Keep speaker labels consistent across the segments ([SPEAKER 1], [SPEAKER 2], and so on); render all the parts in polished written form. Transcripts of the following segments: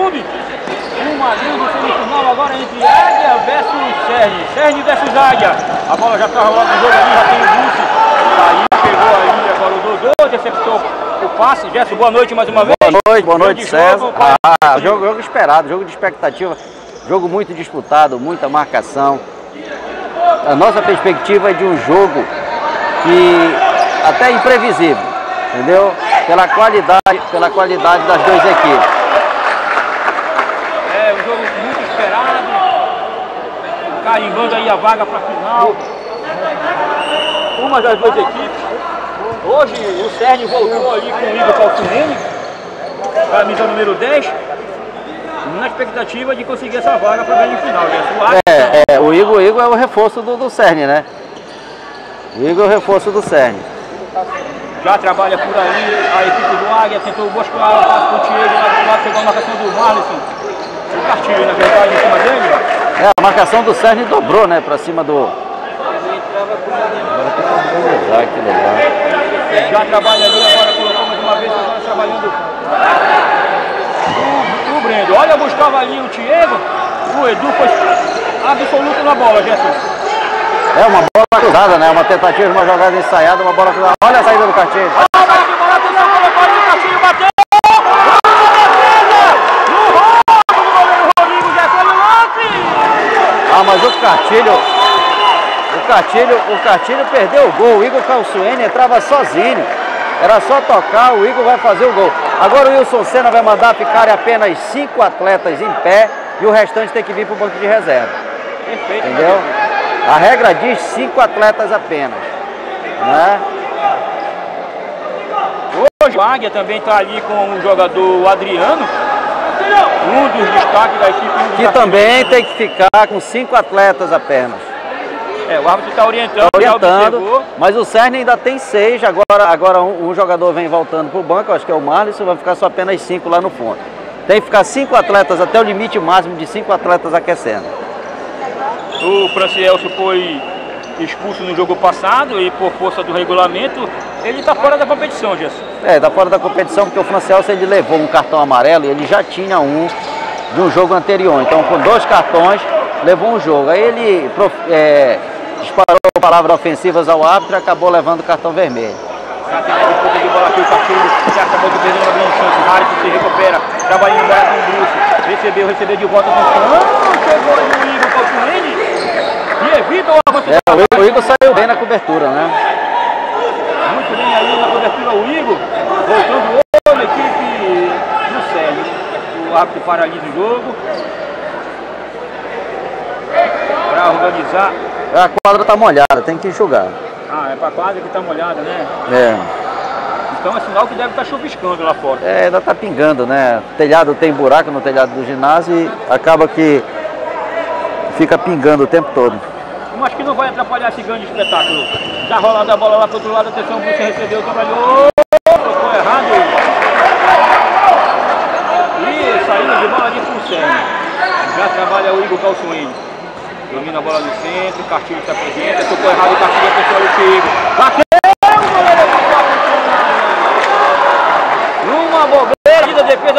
[SPEAKER 1] Clube. Uma grande semifinal agora entre Águia versus Cerne. Cerne versus Águia. A bola já está rolando no jogo ali, já tem o Lúcio. Aí chegou aí agora o Dodô, interceptou o passe. Gerson, boa noite mais uma vez.
[SPEAKER 2] Boa noite, César. Jogo esperado, jogo de expectativa. Jogo muito disputado, muita marcação. A nossa perspectiva é de um jogo que até imprevisível, entendeu? Pela qualidade das duas equipes.
[SPEAKER 1] É um jogo muito esperado, carimbando aí a vaga para a final. Uma das duas equipes. Hoje o Cerne voltou ali com o Igor Calcinene, camisa número 10, na expectativa de conseguir essa vaga para a grande final.
[SPEAKER 2] O Igor é o reforço do Cerne, né? O Igor é o reforço do Cerne.
[SPEAKER 1] Já trabalha por aí a equipe do Águia, tentou buscar o passe com o Diego, lá do lado chegou a marcação do Marlisson. O Cartilho, na verdade, em cima dele.
[SPEAKER 2] A marcação do Cerne dobrou, né, pra cima do...
[SPEAKER 1] Já trabalha ali, agora colocou mais uma vez, agora trabalhando o Brendo. Olha, buscava ali o Diego, o Edu foi absoluto na bola, Gerson.
[SPEAKER 2] É uma bola cruzada, né, uma tentativa de uma jogada ensaiada, uma bola cruzada. Olha a saída do Cartilho.
[SPEAKER 1] Atenção, colocou ali o Cartilho, bateu!
[SPEAKER 2] Mas o Cartilho perdeu o gol. O Igor Calcinene entrava sozinho. Era só tocar, o Igor vai fazer o gol. Agora o Wilson Senna vai mandar ficarem apenas 5 atletas em pé e o restante tem que vir para o banco de reserva.
[SPEAKER 1] Perfeito.
[SPEAKER 2] Entendeu? A regra diz 5 atletas apenas, né?
[SPEAKER 1] Hoje o Águia também está ali com o jogador Adriano, um dos destaques da equipe.
[SPEAKER 2] Que também tem que ficar com 5 atletas apenas.
[SPEAKER 1] O árbitro está orientando,
[SPEAKER 2] mas o Cerne ainda tem 6. Agora um jogador vem voltando para o banco, acho que é o Marlisson, vai ficar só apenas 5 lá no fundo. Tem que ficar 5 atletas até o limite máximo de 5 atletas aquecendo.
[SPEAKER 1] O Francielso foi expulso no jogo passado e por força do regulamento ele está fora da competição, Gerson.
[SPEAKER 2] Está fora da competição porque o Francielso ele levou um cartão amarelo e ele já tinha um de um jogo anterior. Então com 2 cartões levou um jogo. Aí ele disparou palavras ofensivas ao árbitro e acabou levando o cartão vermelho.
[SPEAKER 1] Disputa de bola aqui, o Cartilho já acabou de perder uma grande chance. Harris se recupera, trabalhando no braço do Bruce. Recebeu de volta com o chegou no Igor Calcinene e evita o avanço.
[SPEAKER 2] O Igor saiu bem na cobertura, né?
[SPEAKER 1] Muito bem ali na cobertura o Igor, voltando hoje a equipe do Cerne. O árbitro paralisa o jogo para organizar.
[SPEAKER 2] A quadra está molhada, tem que enxugar.
[SPEAKER 1] É para a quadra que está molhada, né? Então é sinal que deve estar chuviscando lá fora.
[SPEAKER 2] Ainda está pingando, né? O telhado tem buraco no telhado do ginásio e acaba que fica pingando o tempo todo.
[SPEAKER 1] Mas que não vai atrapalhar esse grande espetáculo. Já rolando a bola lá para o outro lado, atenção, você recebeu, trabalhou, tocou errado. E saindo de bola ali para o Cerne. Já trabalha o Igor Calcinene. Domina a bola no centro, o Cartilho se apresenta, tocou errado, o Cartilho atenção ali o Igor. Bateu! Uma bobeira da defesa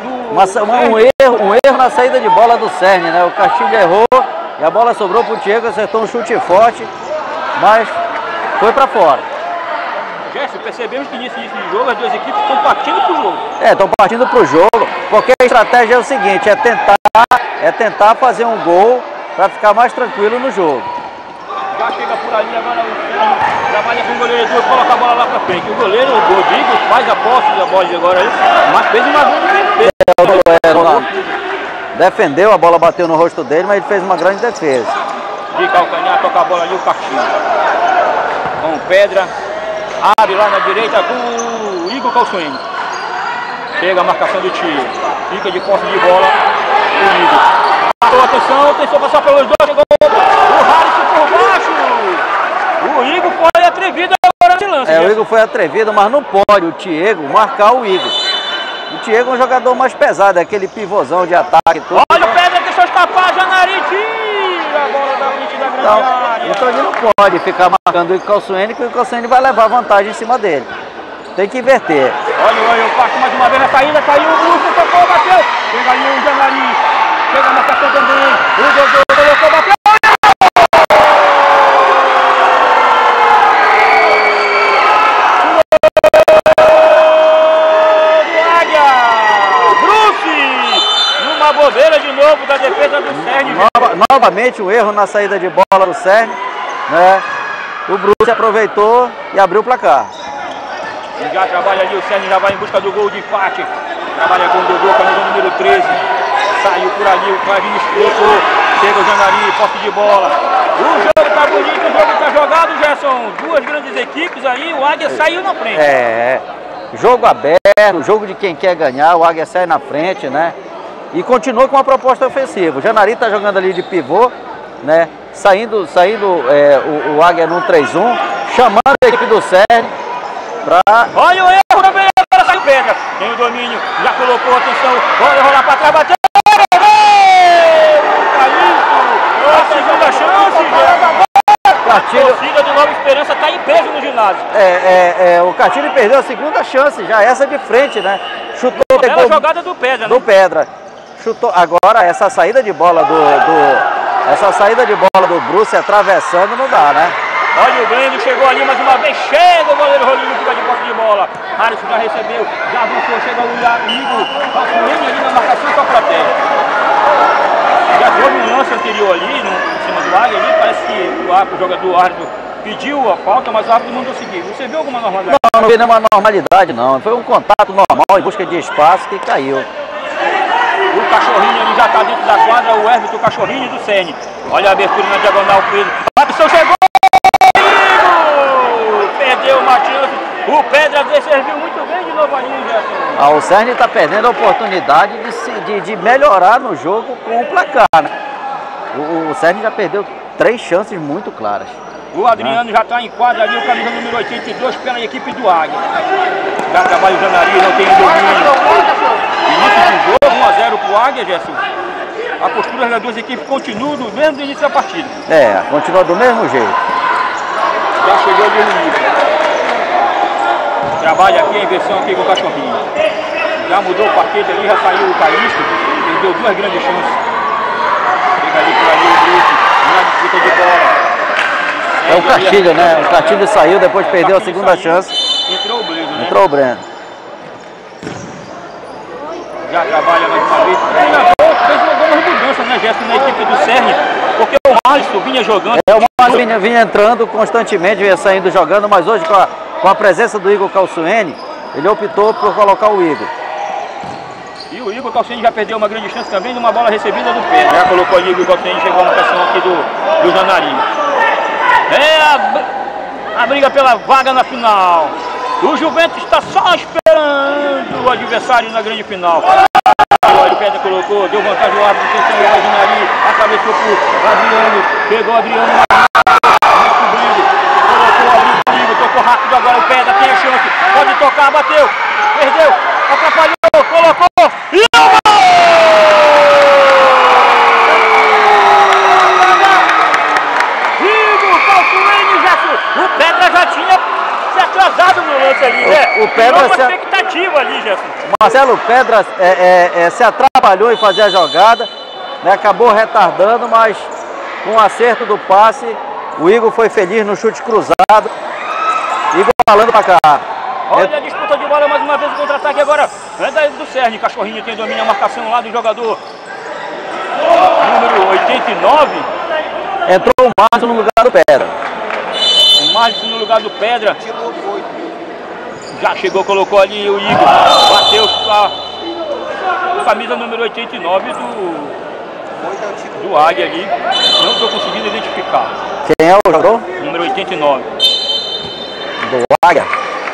[SPEAKER 2] um erro na saída de bola do Cerne, né? O Cartilho errou e a bola sobrou para o Diego, acertou um chute forte, mas foi para fora.
[SPEAKER 1] Gerson, percebemos que nesse início de jogo as duas equipes estão partindo para o jogo.
[SPEAKER 2] Estão partindo para o jogo, porque a estratégia é o seguinte, é tentar fazer um gol para ficar mais tranquilo no jogo.
[SPEAKER 1] Já chega por ali, agora o Cerne trabalha com o goleiro Edu, coloca a bola lá para frente. O goleiro, o Rodrigo, faz a posse da bola de agora, mas fez uma grande defesa.
[SPEAKER 2] Defendeu, a bola bateu no rosto dele, mas ele fez uma grande defesa.
[SPEAKER 1] De calcanhar, toca a bola ali, o Cartilho. Com pedra, abre lá na direita com o Igor Calcinene. Chega a marcação do Tio, fica de posse de bola o Igor. Atenção, tentou passar pelos dois, chegou o Harris por baixo. O Igor foi atrevido agora nesse lance.
[SPEAKER 2] O Igor foi atrevido, mas não pode o Diego marcar o Igor. O Diego é um jogador mais pesado, é aquele pivôzão de ataque. Tudo.
[SPEAKER 1] Olha o Pedro, deixou escapar, Janari tira a bola da frente da grande área.
[SPEAKER 2] Então ele não pode ficar marcando o Igor Calcinene, que o Igor Calcinene vai levar vantagem em cima dele. Tem que inverter.
[SPEAKER 1] Olha, o Paco mais uma vez na saída, saiu o Bruno, tocou, bateu. Chega ali o Janari, chega a marcação também. O Dodô colocou, bateu. Bobeira de novo da defesa do Cerne.
[SPEAKER 2] Novamente um erro na saída de bola do Cerne, né? O Bruce aproveitou e abriu o placar.
[SPEAKER 1] E já trabalha ali, o Cerne já vai em busca do gol de empate. Trabalha com o Dodô, camisa número 13. Saiu por ali, o Clavinho explicou. Chega o Janari, posse de bola. O jogo tá bonito, o jogo tá jogado, Gerson. Duas grandes equipes aí, o Águia saiu na frente.
[SPEAKER 2] Jogo aberto, jogo de quem quer ganhar, o Águia sai na frente, né? E continua com uma proposta ofensiva. O Janari está jogando ali de pivô, né? Saindo o Águia num 3-1, chamando a equipe do Cerne para...
[SPEAKER 1] Olha o erro também, agora saiu Pedra. Tem o domínio, já colocou, atenção, olha rolar para trás, bateu! A segunda chance,
[SPEAKER 2] Cartilho...
[SPEAKER 1] A torcida do Nova Esperança está em peso no ginásio.
[SPEAKER 2] O Cartilho perdeu a segunda chance, já essa de frente, né? Chutou,
[SPEAKER 1] pegou... jogada do Pedra,
[SPEAKER 2] né? Do Pedra. Chutou. Agora essa saída de bola do Bruce atravessando não dá, né?
[SPEAKER 1] Olha o Breno, chegou ali mais uma vez, chega o goleiro Rolinho, fica de posse de bola. Alisson já recebeu, já avançou, chega o Igor, Calçuene ali na marcação com a plateia. Já houve um lance anterior ali, em cima do Águia ali, parece que o jogador árbitro pediu a falta, mas o árbitro mandou seguir. Você viu alguma normalidade?
[SPEAKER 2] Não vi nenhuma normalidade não, foi um contato normal em busca de espaço que caiu.
[SPEAKER 1] O Cachorrinho ali já está dentro da quadra, o Everton, o Cachorrinho do Cerne. Olha a abertura na diagonal, Pedro. Robson chegou! Perdeu uma chance. O Pedra serviu muito bem de novo ali, Gerson.
[SPEAKER 2] O Cerne está perdendo a oportunidade de melhorar no jogo com o placar, né? O Cerne já perdeu 3 chances muito claras.
[SPEAKER 1] O Adriano já está em quadra ali, o camisa número 82 pela equipe do Águia. Já trabalha o Janari, não tem domínio. Início de jogo, 1 a 0 para o Águia, Gerson. A postura das duas equipes continua do mesmo início da partida.
[SPEAKER 2] Continua do mesmo jeito.
[SPEAKER 1] Já chegou ali no nível. Trabalha aqui a inversão aqui com o Cachorrinho. Já mudou o parquete ali, já saiu o Calixto. Perdeu 2 grandes chances. Chega ali por ali o Bruce, na disputa de bola.
[SPEAKER 2] O Castilho, né? O Castilho saiu, depois perdeu a segunda chance.
[SPEAKER 1] Entrou o Breno, né?
[SPEAKER 2] Entrou o Breno.
[SPEAKER 1] Já trabalha mais uma vez. O treinador fez algumas mudanças, né, Gerson, na equipe do Cerne, porque o Alisson vinha jogando.
[SPEAKER 2] O Alisson vinha entrando constantemente, vinha saindo jogando, mas hoje com a presença do Igor Calçuene, ele optou por colocar o Igor.
[SPEAKER 1] E o Igor Calçuene já perdeu uma grande chance também numa bola recebida do Pedro. Já colocou ali o Igor Calçuene, chegou a marcação aqui do Janari. A briga pela vaga na final. O Juventus está só esperando o adversário na grande final. O Pedro colocou, deu vantagem ao árbitro, atenção, o Janari, atravessou por Adriano, pegou o Adriano, colocou o Adriano, tocou rápido agora o Pedro, tem a chance, pode tocar, bateu, perdeu, atrapalhou, colocou, e o gol! O Pedra já tinha se atrasado no lance ali, né?
[SPEAKER 2] O Pedra
[SPEAKER 1] uma expectativa ali, Gerson.
[SPEAKER 2] Marcelo Pedra se atrapalhou em fazer a jogada, né? Acabou retardando, mas com o acerto do passe, o Igor foi feliz no chute cruzado. Igor falando pra cá.
[SPEAKER 1] Olha a disputa de bola mais uma vez, o contra-ataque agora é do Cerne. Cachorrinho tem domínio, a marcação lá do jogador número 89.
[SPEAKER 2] Entrou o Márcio no lugar do Pedra.
[SPEAKER 1] O Márcio no lugar do Pedra. Já chegou, colocou ali o Igor. Bateu a camisa número 89 do Águia ali. Não estou conseguindo identificar.
[SPEAKER 2] Quem é o jogador?
[SPEAKER 1] Número 89.
[SPEAKER 2] Do Águia.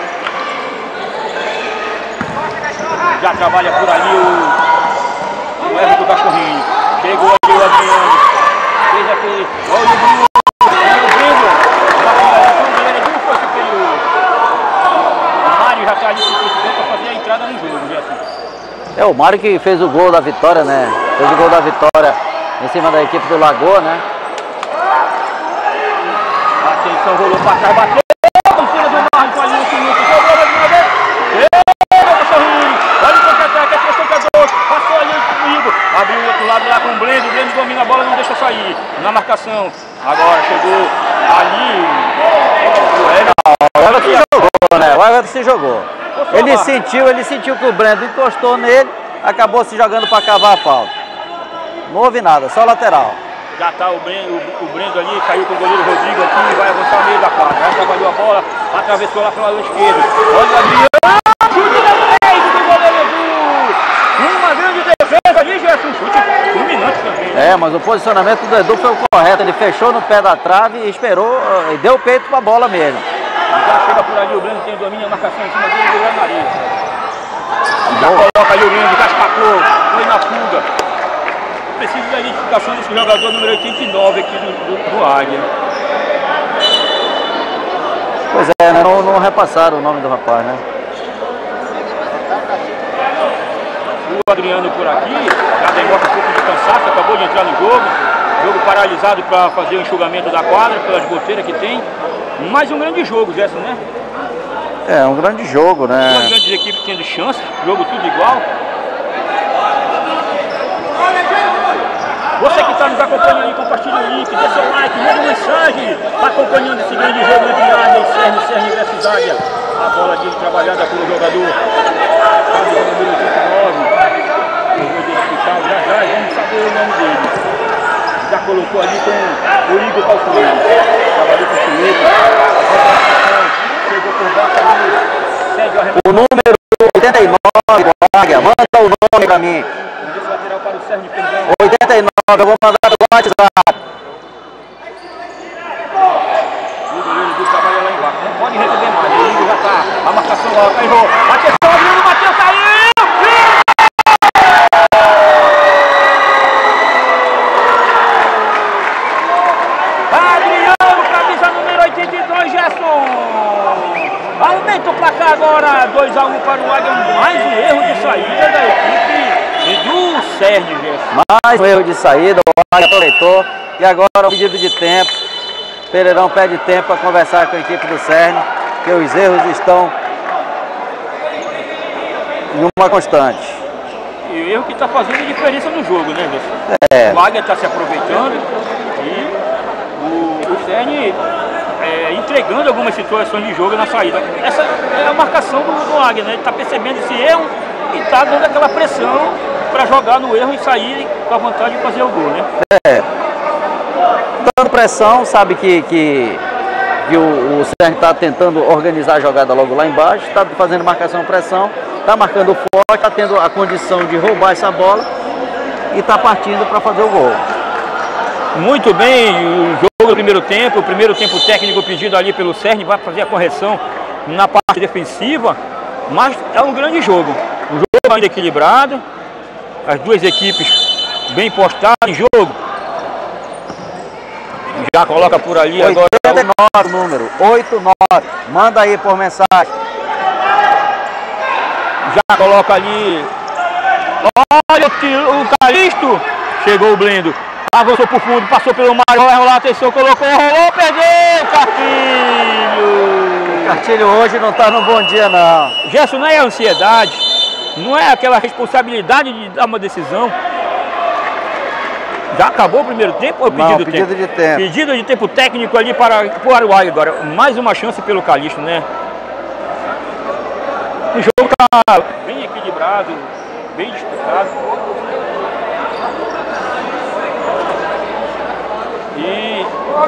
[SPEAKER 1] Já trabalha por ali o Everton do Cachorrinho. Chegou ali o Adriano. Fez aquele. Olha o Bruno. Olha o Breno. A finalização dele não foi superior. O Mário já está ali se precisando para fazer a entrada no jogo, Gerson.
[SPEAKER 2] É o Mário que fez o gol da vitória, né? Fez o gol da vitória em cima da equipe do Lagoa, né?
[SPEAKER 1] Atenção, rolou para trás, bateu em cima do Mário, ali no minuto, jogou mais uma vez. Abriu o outro lado lá com o Brendo. O Brendo domina a bola, não deixa sair. Na marcação. Agora chegou ali.
[SPEAKER 2] O Everton jogou, né? O Everton se jogou. Ele sentiu que o Brendo encostou nele, acabou se jogando para cavar a falta. Não houve nada, só lateral.
[SPEAKER 1] Já está o Brendo ali, caiu com o goleiro Rodrigo aqui, vai avançar no meio da quadra. Já trabalhou a bola, atravessou lá pelo lado esquerdo. Olha o Adriano, chute na frente do goleiro Edu. Uma grande defesa ali, Gerson, chute fulminante também. Né?
[SPEAKER 2] Mas o posicionamento do Edu foi o correto. Ele fechou no pé da trave e esperou, e deu o peito para a bola mesmo.
[SPEAKER 1] Já chega por ali, o Brendo tem domínio, a marcação em cima dele, o Guilherme Maria. Já coloca ali o Brendo, já escapou, foi na fuga. Preciso da identificação desse jogador número 89 aqui do Águia.
[SPEAKER 2] Pois é, né? Não repassaram o nome do rapaz, né?
[SPEAKER 1] O Adriano por aqui, já demonstra um pouco de cansaço, acabou de entrar no jogo. Jogo paralisado para fazer o enxugamento da quadra, pelas goteiras que tem. Mais um grande jogo, Gerson, né?
[SPEAKER 2] Um grande jogo, né?
[SPEAKER 1] Duas grandes equipes tendo chance, jogo tudo igual. Você que está nos acompanhando aí, compartilha o link, dê seu like, manda mensagem acompanhando esse grande jogo entre Águia e Cerne, Cerne versus Águia. A bola dele trabalhada pelo jogador camisa número 89. Eu vou identificar já, vamos saber o nome dele. Já colocou ali com o Igor Calçoeiro. Trabalhou com o Chuleta. Chegou por baixo ali, cede o arremesso.
[SPEAKER 2] O número 89 do Águia, manda o nome para mim.
[SPEAKER 1] Lateral para o Cerne, perdão.
[SPEAKER 2] 89, eu vou mandar no WhatsApp.
[SPEAKER 1] O goleiro do trabalho lá embaixo. Não pode receber mais. O Igor já está. A marcação lá, errou. Atenção, Bruno, bateu, caiu! Adriano, camisa número 82, Gerson. Aumenta o placar agora. 2-1 para o Águia. Mais um erro de saída da equipe do Cerne, Gerson.
[SPEAKER 2] Mais um erro de saída, o Águia aproveitou. E agora o pedido de tempo. Pereirão pede tempo para conversar com a equipe do Cerne, que os erros estão em uma constante.
[SPEAKER 1] E o erro que está fazendo diferença no jogo, né, Gerson? O Águia está se aproveitando e o Cerne entregando algumas situações de jogo na saída. Essa é a marcação do Águia, né? Ele está percebendo esse erro e está dando aquela pressão para jogar no erro e sair com a vontade de fazer o gol, né?
[SPEAKER 2] Dando pressão, sabe que o Cerne está tentando organizar a jogada logo lá embaixo, está fazendo marcação-pressão, está marcando forte, está tendo a condição de roubar essa bola e está partindo para fazer o gol.
[SPEAKER 1] Muito bem, o jogo do primeiro tempo técnico pedido ali pelo Cerne, vai fazer a correção na parte defensiva, mas é um grande jogo. Um jogo ainda equilibrado, as duas equipes bem postadas em jogo. Já coloca por ali
[SPEAKER 2] 89,
[SPEAKER 1] agora.
[SPEAKER 2] O número 89. Manda aí por mensagem.
[SPEAKER 1] Já coloca ali. Olha o Calixto. Chegou o Brendo. Avançou pro fundo, passou pelo Mário, vai rolar, atenção, colocou, rolou, perdeu, Cartilho.
[SPEAKER 2] O Cartilho hoje não tá num bom dia, não.
[SPEAKER 1] Gerson, não é ansiedade, não é aquela responsabilidade de dar uma decisão. Já acabou o primeiro tempo ou
[SPEAKER 2] pedido de tempo?
[SPEAKER 1] Pedido de tempo técnico ali para o Águia agora. Mais uma chance pelo Calixto, né? O jogo tá bem equilibrado, bem disputado. E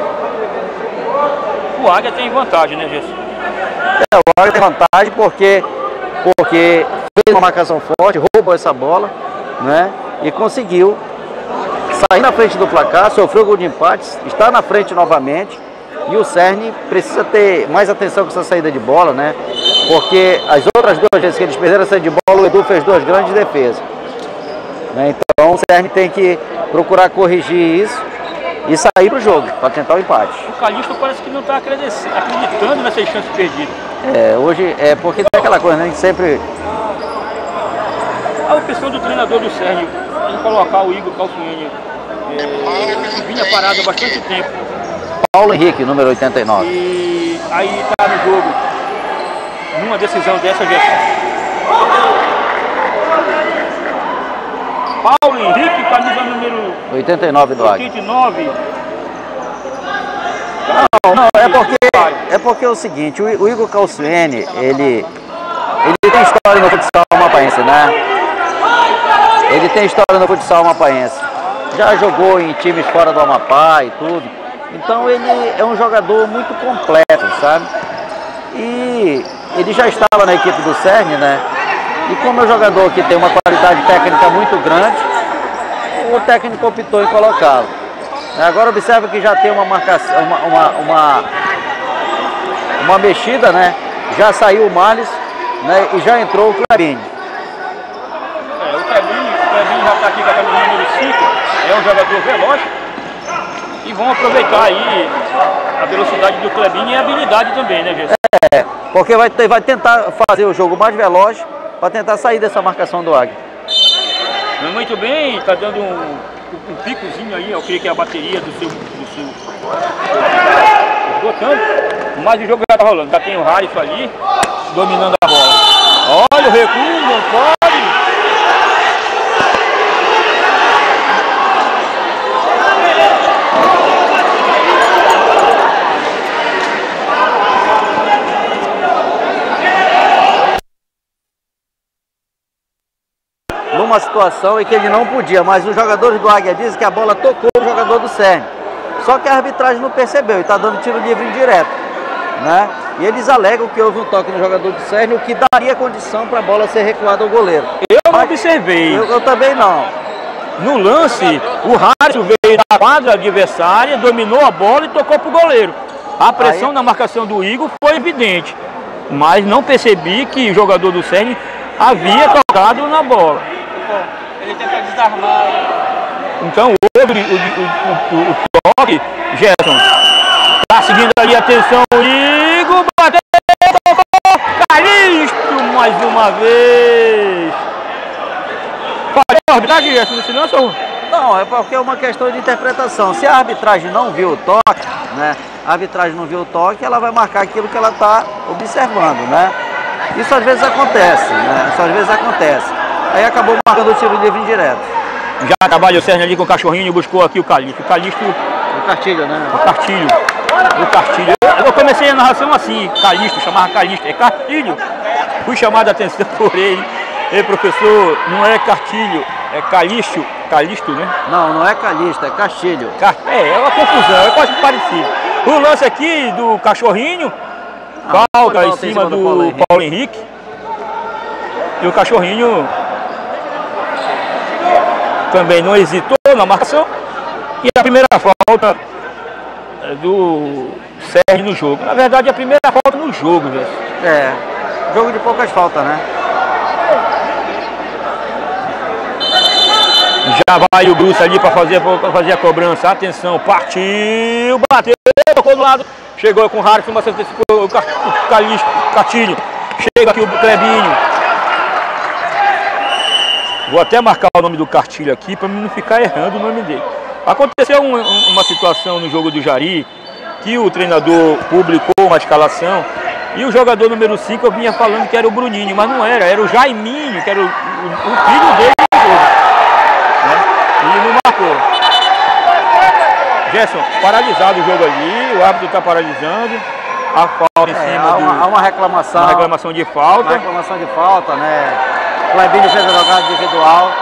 [SPEAKER 1] o Águia tem vantagem, né, Gerson?
[SPEAKER 2] O Águia tem vantagem porque fez uma marcação forte, roubou essa bola, né? E conseguiu sair na frente do placar, sofreu gol de empate, está na frente novamente. E o Cerne precisa ter mais atenção com essa saída de bola, né? Porque as outras duas vezes que eles perderam a saída de bola, o Edu fez duas grandes defesas, né? Então o Cerne tem que procurar corrigir isso e sair para o jogo, para tentar o empate.
[SPEAKER 1] O Calixto parece que não está acreditando nessas chances perdidas.
[SPEAKER 2] Hoje é porque tem aquela coisa, né? Que sempre...
[SPEAKER 1] A opção do treinador do Cerne em colocar o Igor Calçoeiro, vinha parado há bastante tempo.
[SPEAKER 2] Paulo Henrique, número 89.
[SPEAKER 1] E aí está no jogo, numa decisão dessa, Gerson. Paulo Henrique, camisa número
[SPEAKER 2] 89 do Águia.
[SPEAKER 1] 89.
[SPEAKER 2] Não, é porque é o seguinte, o Igor Calciene, ele tem história no futsal amapaense, né? Ele tem história no futsal amapaense. Já jogou em times fora do Amapá e tudo. Então ele é um jogador muito completo, sabe? E ele já estava na equipe do Cerne, né? E como é um jogador que tem uma qualidade técnica muito grande, o técnico optou em colocá-lo. Agora observa que já tem uma marcação, uma mexida, né? Já saiu o Marles, né? E já entrou o Clebinho.
[SPEAKER 1] O Clebinho já está aqui com a camisa número 5, é um jogador veloz. E vão aproveitar aí a velocidade do Clebinho e a habilidade também, né, Gerson?
[SPEAKER 2] Porque vai tentar fazer o jogo mais veloz para tentar sair dessa marcação do Águia.
[SPEAKER 1] Muito bem, está dando um picozinho aí, eu creio que é a bateria do seu esgotando, mas o jogo já está rolando. Já tem o Harris ali, dominando a bola. Olha o recuo, não pode.
[SPEAKER 2] Numa situação em que ele não podia, mas os jogadores do Águia dizem que a bola tocou o jogador do Cerne. Só que a arbitragem não percebeu e está dando tiro livre indireto, né? E eles alegam que houve um toque no jogador do Cerne, o que daria condição para a bola ser recuada ao goleiro.
[SPEAKER 1] Eu não observei.
[SPEAKER 2] Eu também não.
[SPEAKER 1] No lance, o Harris veio da quadra adversária, dominou a bola e tocou para o goleiro. A pressão na marcação do Igor foi evidente, mas não percebi que o jogador do Cerne havia tocado na bola.
[SPEAKER 3] Ele tenta desarmar.
[SPEAKER 1] Então houve o toque, Gerson. Tá seguindo ali, atenção, Igor, bateu, tocou, Calixto mais uma vez. Pode a arbitragem, Gerson, nesse lance ou?
[SPEAKER 2] Não, é porque é uma questão de interpretação. Se a arbitragem não viu o toque, né? A arbitragem não viu o toque, ela vai marcar aquilo que ela está observando, né? Isso às vezes acontece, né? Isso às vezes acontece. Aí acabou marcando o tiro livre indireto.
[SPEAKER 1] Já trabalha o Cerne ali com o cachorrinho e buscou aqui o Calixto. O Calixto...
[SPEAKER 2] O Cartilho, né?
[SPEAKER 1] O Cartilho. O Cartilho. Eu comecei a narração assim, Calixto, chamava Calixto. É Cartilho. Fui chamado a atenção por ele. Ei, professor, não é Cartilho, é Calixto. Calixto, né?
[SPEAKER 2] Não é Calixto, é Castilho.
[SPEAKER 1] É uma confusão, é quase parecido. O lance aqui do cachorrinho, falta em cima do Paulo Henrique. E o cachorrinho também não hesitou na marcação. E a primeira falta do Sérgio no jogo. Na verdade, a primeira falta no jogo, velho.
[SPEAKER 2] Jogo de poucas faltas, né?
[SPEAKER 1] Já vai o Bruce ali para fazer a cobrança. Atenção, partiu, bateu, tocou do lado. Chegou com o Harris, mas antecipou o Cartilho. Chega aqui o Clebinho. Vou até marcar o nome do Cartilho aqui para não ficar errando o nome dele. Aconteceu uma situação no jogo do Jari, que o treinador publicou uma escalação e o jogador número 5 eu vinha falando que era o Bruninho, mas não era, era o Jaiminho, que era o filho dele no jogo. Né? E não marcou. Gerson, paralisado o jogo ali, o árbitro está paralisando. A falta em cima
[SPEAKER 2] há uma reclamação.
[SPEAKER 1] Uma reclamação de falta.
[SPEAKER 2] Uma reclamação de falta, né? O Clebinho fez a jogada individual.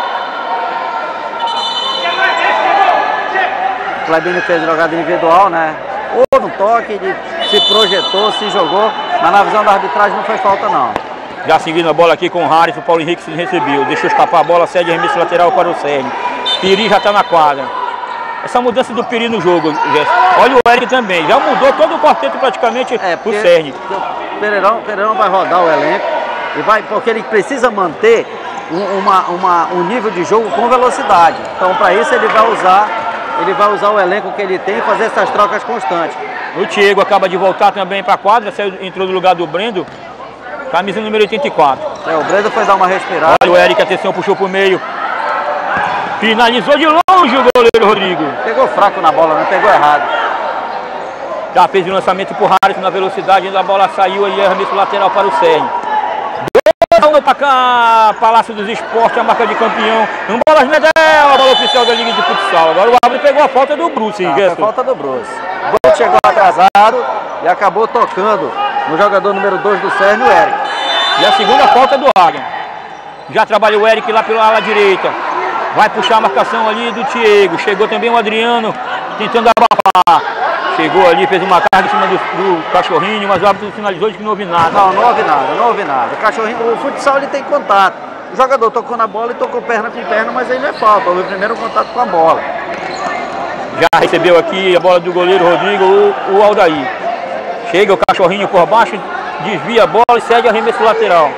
[SPEAKER 2] O Clebinho fez a jogada individual, né? Houve um toque, ele se projetou, se jogou, mas na visão da arbitragem não foi falta não.
[SPEAKER 1] Já seguindo a bola aqui com o Harris, o Paulo Henrique se recebeu. Deixou escapar a bola, cede arremesso lateral para o Sérgio. Piri já está na quadra. Essa mudança do Piri no jogo, Gerson. Olha o Eric também, já mudou todo o quarteto praticamente pro Sérgio.
[SPEAKER 2] O Pereirão vai rodar o elenco, e vai, porque ele precisa manter um nível de jogo com velocidade. Então para isso ele vai usar o elenco que ele tem e fazer essas trocas constantes.
[SPEAKER 1] O Diego acaba de voltar também para a quadra, entrou no lugar do Brendo, camisa número 84.
[SPEAKER 2] O Brendo foi dar uma respirada.
[SPEAKER 1] Olha o Eric, atenção, puxou pro meio. Finalizou de longe o goleiro Rodrigo.
[SPEAKER 2] Pegou fraco na bola, né? Pegou errado.
[SPEAKER 1] Já fez o lançamento pro Harris na velocidade, a bola saiu ali, arremesso lateral para o Sérgio. Vamos pra cá, Palácio dos Esportes, a marca de campeão. Um bola Medel, a bola oficial da Liga de Futsal. Agora o árbitro pegou a falta do Bruce, hein,
[SPEAKER 2] Foi falta do Bruce. O Bruce chegou atrasado e acabou tocando no jogador número 2 do Sérgio, o Eric.
[SPEAKER 1] E a segunda falta do Águia. Já trabalhou o Eric lá pela ala direita. Vai puxar a marcação ali do Diego. Chegou também o Adriano tentando abafar. Chegou ali, fez uma carga em cima do cachorrinho, mas o árbitro finalizou e que não houve nada.
[SPEAKER 2] Não houve nada, não houve nada. O cachorrinho, o futsal ele tem contato. O jogador tocou na bola e tocou perna com perna, mas aí não é falta. Houve primeiro contato com a bola.
[SPEAKER 1] Já recebeu aqui a bola do goleiro Rodrigo, o Aldair. Chega o cachorrinho por baixo, desvia a bola e cede arremesso lateral.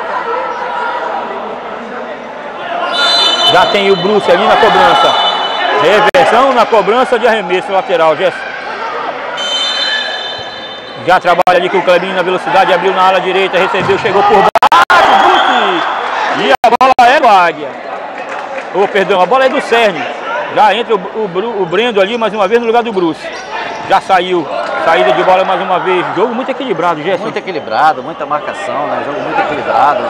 [SPEAKER 1] Já tem o Bruce ali na cobrança. Reversão na cobrança de arremesso lateral, Gerson. Já trabalha ali com o Clebinho na velocidade, abriu na ala direita, recebeu, chegou por baixo, Bruce. E a bola é do Águia. Perdão, a bola é do Cerne. Já entra o Brendo ali mais uma vez no lugar do Bruce. Já saiu. Saída de bola mais uma vez. Jogo muito equilibrado, Gerson.
[SPEAKER 2] Muito equilibrado, muita marcação, né? Jogo muito equilibrado.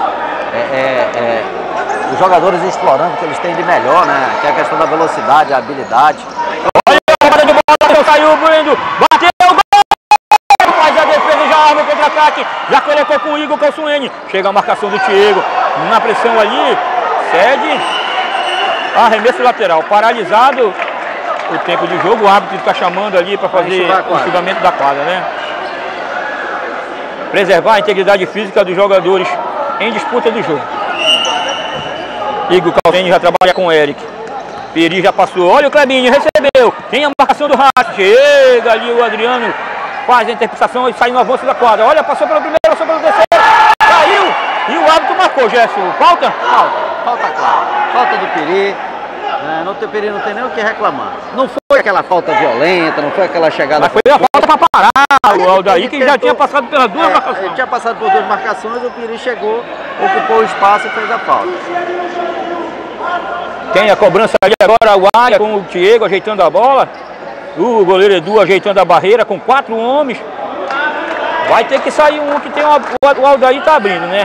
[SPEAKER 2] Os jogadores explorando o que eles têm de melhor, né? Que é a questão da velocidade, a habilidade.
[SPEAKER 1] Olha a jogada de bola, saiu o Brendo. Bateu o gol! Faz a defesa e já arma o contra-ataque. Já colocou com o Igor Calçuene. Chega a marcação do Diego. Na pressão ali, cede. Arremesso lateral. Paralisado o tempo de jogo. O árbitro está chamando ali para fazer o enxugamento da quadra, né? Preservar a integridade física dos jogadores em disputa do jogo. Igor Calçuene já trabalha com o Eric. Peri já passou. Olha o Clebinho, recebeu. Tem a marcação do Rato. Chega ali o Adriano. Faz a interpretação e sai no avanço da quadra. Olha, passou pelo primeiro, passou pelo terceiro. Caiu. E o árbitro marcou, Gerson. Falta?
[SPEAKER 2] Falta claro. Falta do Peri. O Peri não tem nem o que reclamar. Não foi aquela falta violenta, não foi aquela chegada.
[SPEAKER 1] Mas foi a falta para parar. O Aldair que já tinha passado pelas duas marcações.
[SPEAKER 2] Ele tinha passado por duas marcações, o Peri chegou, ocupou o espaço e fez a falta.
[SPEAKER 1] Tem a cobrança ali agora, o Águia com o Diego ajeitando a bola. O goleiro Edu ajeitando a barreira com 4 homens. Vai ter que sair um que tem o Aldair tá abrindo, né?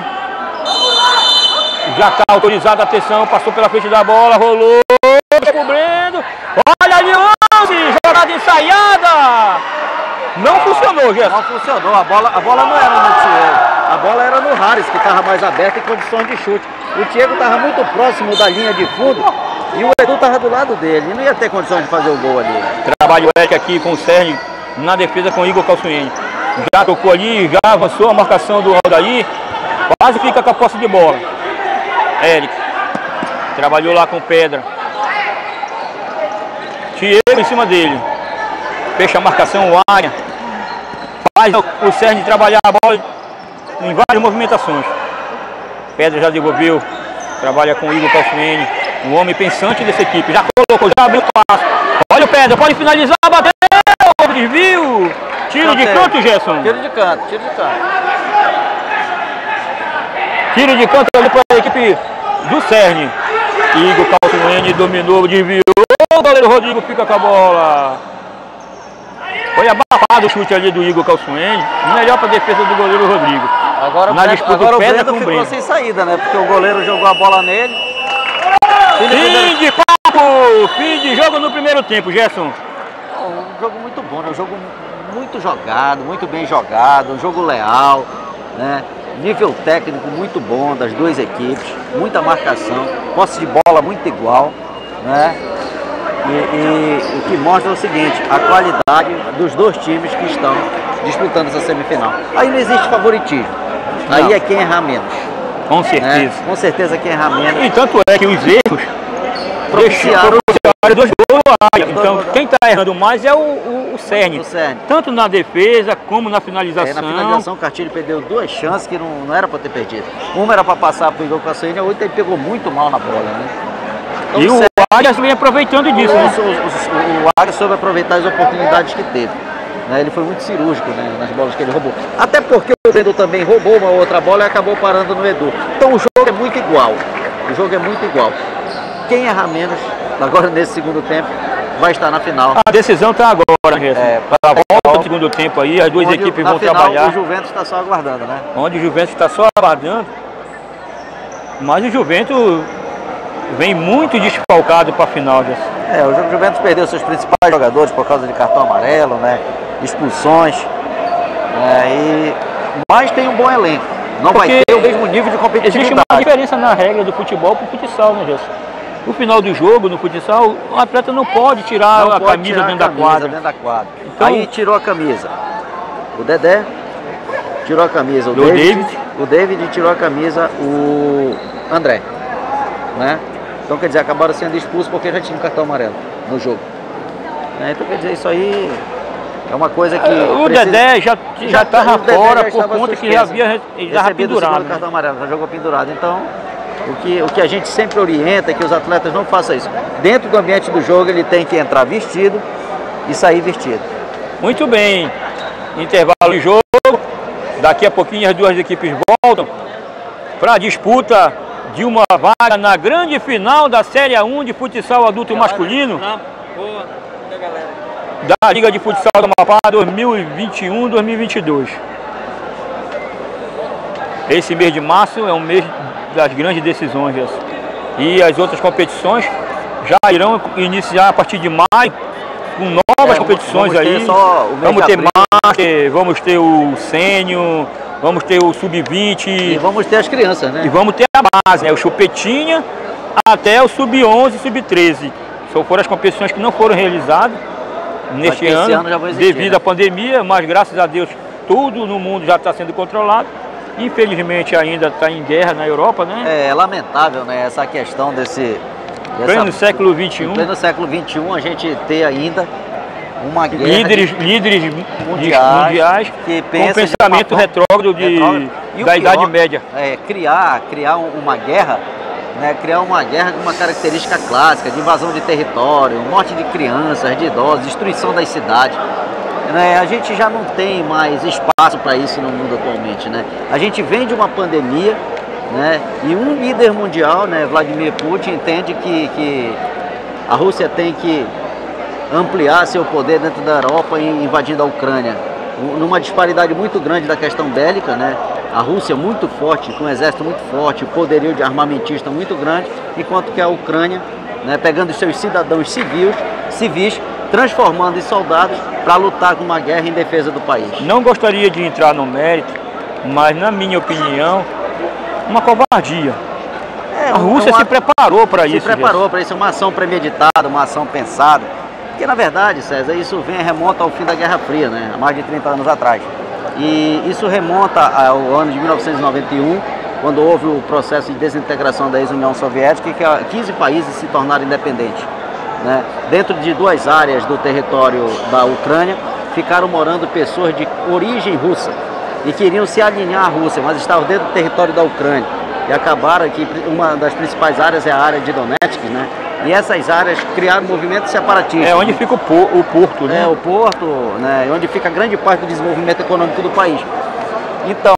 [SPEAKER 1] Já está autorizada a atenção, passou pela frente da bola, rolou, cobrindo. Olha ali o 11, jogada ensaiada. Não funcionou, Gerson.
[SPEAKER 2] Não funcionou, a bola não era no Diego, a bola era no Harris, que estava mais aberto em condições de chute. O Diego estava muito próximo da linha de fundo e o Edu estava do lado dele, ele não ia ter condições de fazer o gol ali.
[SPEAKER 1] Trabalho Eric aqui com o Sérgio na defesa com o Igor Calçuene. Já tocou ali, já avançou a marcação do Aldair, quase fica com a posse de bola. Eric trabalhou lá com Pedra. Diego em cima dele. Fecha a marcação, o Águia. Faz o Sérgio trabalhar a bola em várias movimentações. Pedra já devolveu. Trabalha com o Igor Calçuene. Um homem pensante dessa equipe. Já colocou, já abriu espaço. Olha o Pedra, pode finalizar, bateu! Desvio! Tiro de canto, Gerson.
[SPEAKER 2] Tiro de canto, tiro de canto.
[SPEAKER 1] Tiro de canto ali para a equipe do Cerne. Igor Calçuene dominou, desviou. O goleiro Rodrigo fica com a bola. Foi abafado o chute ali do Igor Calçuene. Melhor para a defesa do goleiro Rodrigo.
[SPEAKER 2] Agora o Brendo ficou sem saída, né? Porque o goleiro jogou a bola nele.
[SPEAKER 1] Fim de papo! Fim de jogo no primeiro tempo, Gerson.
[SPEAKER 2] Um jogo muito bom, né? Um jogo muito jogado, muito bem jogado, um jogo leal, né? Nível técnico muito bom das duas equipes, muita marcação, posse de bola muito igual, né? E o que mostra é o seguinte, a qualidade dos dois times que estão disputando essa semifinal. Aí não existe favoritismo, aí é quem errar menos.
[SPEAKER 1] Com certeza.
[SPEAKER 2] Né? Com certeza quem errar menos.
[SPEAKER 1] E tanto é que os erros propiciaram dois gols. Então quem está errando mais é o Cerne. Tanto na defesa como na finalização.
[SPEAKER 2] Na finalização o Cartilho perdeu duas chances que não era para ter perdido. Uma era para passar para o Igor Calçuene, a outra ele pegou muito mal na bola, né? Então,
[SPEAKER 1] e o Águia vem aproveitando disso, né?
[SPEAKER 2] O Águia soube aproveitar as oportunidades que teve. Né? Ele foi muito cirúrgico, né, nas bolas que ele roubou. Até porque o Edu também roubou uma outra bola e acabou parando no Edu. Então o jogo é muito igual. O jogo é muito igual. Quem errar menos, agora nesse segundo tempo, vai estar na final.
[SPEAKER 1] A decisão está agora, Gerson. Para a volta do segundo tempo aí, as duas equipes vão trabalhar.
[SPEAKER 2] O Juventus está só aguardando, né?
[SPEAKER 1] Onde o Juventus está só aguardando. Mas o Juventus vem muito desfalcado para a final.
[SPEAKER 2] O Juventus perdeu seus principais jogadores por causa de cartão amarelo, né? Expulsões. Mas tem um bom elenco. Não vai ter o mesmo nível de competitividade.
[SPEAKER 1] Existe uma diferença na regra do futebol para o futsal, né, Gerson? No final do jogo, no futsal, o atleta não pode tirar a camisa dentro da quadra.
[SPEAKER 2] Então, aí tirou a camisa. O Dedé tirou a camisa. O David tirou a camisa. O André. Né? Então, quer dizer, acabaram sendo expulsos porque já tinha um cartão amarelo no jogo. Então, quer dizer, isso aí é uma coisa que...
[SPEAKER 1] O Dedé já estava fora por conta que já havia pendurado.
[SPEAKER 2] O cartão amarelo, já jogou pendurado. Então, o que a gente sempre orienta é que os atletas não façam isso. Dentro do ambiente do jogo, ele tem que entrar vestido e sair vestido.
[SPEAKER 1] Muito bem. Intervalo de jogo. Daqui a pouquinho as duas equipes voltam para a disputa de uma vaga na grande final da Série A1 de futsal adulto masculino da Liga de Futsal do Amapá 2021-2022. Esse mês de março é um mês das grandes decisões. E as outras competições já irão iniciar a partir de maio, com novas competições aí. Vamos ter Master, vamos ter o Sênior, vamos ter o Sub-20.
[SPEAKER 2] E vamos ter as crianças, né?
[SPEAKER 1] E vamos ter a base, o Chupetinha, até o Sub-11 e Sub-13. Só foram as competições que não foram realizadas neste ano devido à pandemia, mas graças a Deus tudo no mundo já está sendo controlado. Infelizmente ainda está em guerra na Europa, né?
[SPEAKER 2] É lamentável, né, essa questão
[SPEAKER 1] pleno século XXI.
[SPEAKER 2] Pleno século XXI a gente ter ainda uma guerra
[SPEAKER 1] líderes mundiais que com pensamento retrógrado da Idade Média.
[SPEAKER 2] Criar uma guerra, né, criar uma guerra com uma característica clássica de invasão de território, morte de crianças, de idosos, destruição das cidades. A gente já não tem mais espaço para isso no mundo atualmente, né? A gente vem de uma pandemia, né? E um líder mundial, né, Vladimir Putin, entende que a Rússia tem que ampliar seu poder dentro da Europa e invadindo a Ucrânia. Numa disparidade muito grande da questão bélica, né? A Rússia muito forte, com um exército muito forte, poderio de armamentista muito grande, enquanto que a Ucrânia, né, pegando os seus cidadãos civis, transformando em soldados para lutar com uma guerra em defesa do país.
[SPEAKER 1] Não gostaria de entrar no mérito, mas na minha opinião, uma covardia. A Rússia se preparou para isso.
[SPEAKER 2] Se preparou para isso, uma ação premeditada, uma ação pensada. Porque na verdade, César, isso remonta ao fim da Guerra Fria, né, há mais de 30 anos atrás. E isso remonta ao ano de 1991, quando houve o processo de desintegração da ex-União Soviética e que 15 países se tornaram independentes. Né? Dentro de duas áreas do território da Ucrânia ficaram morando pessoas de origem russa e queriam se alinhar à Rússia, mas estavam dentro do território da Ucrânia. E acabaram que uma das principais áreas é a área de Donetsk, né? E essas áreas criaram movimentos separatistas.
[SPEAKER 1] É onde fica o porto, né?
[SPEAKER 2] O porto, né? Onde fica grande parte do desenvolvimento econômico do país. Então,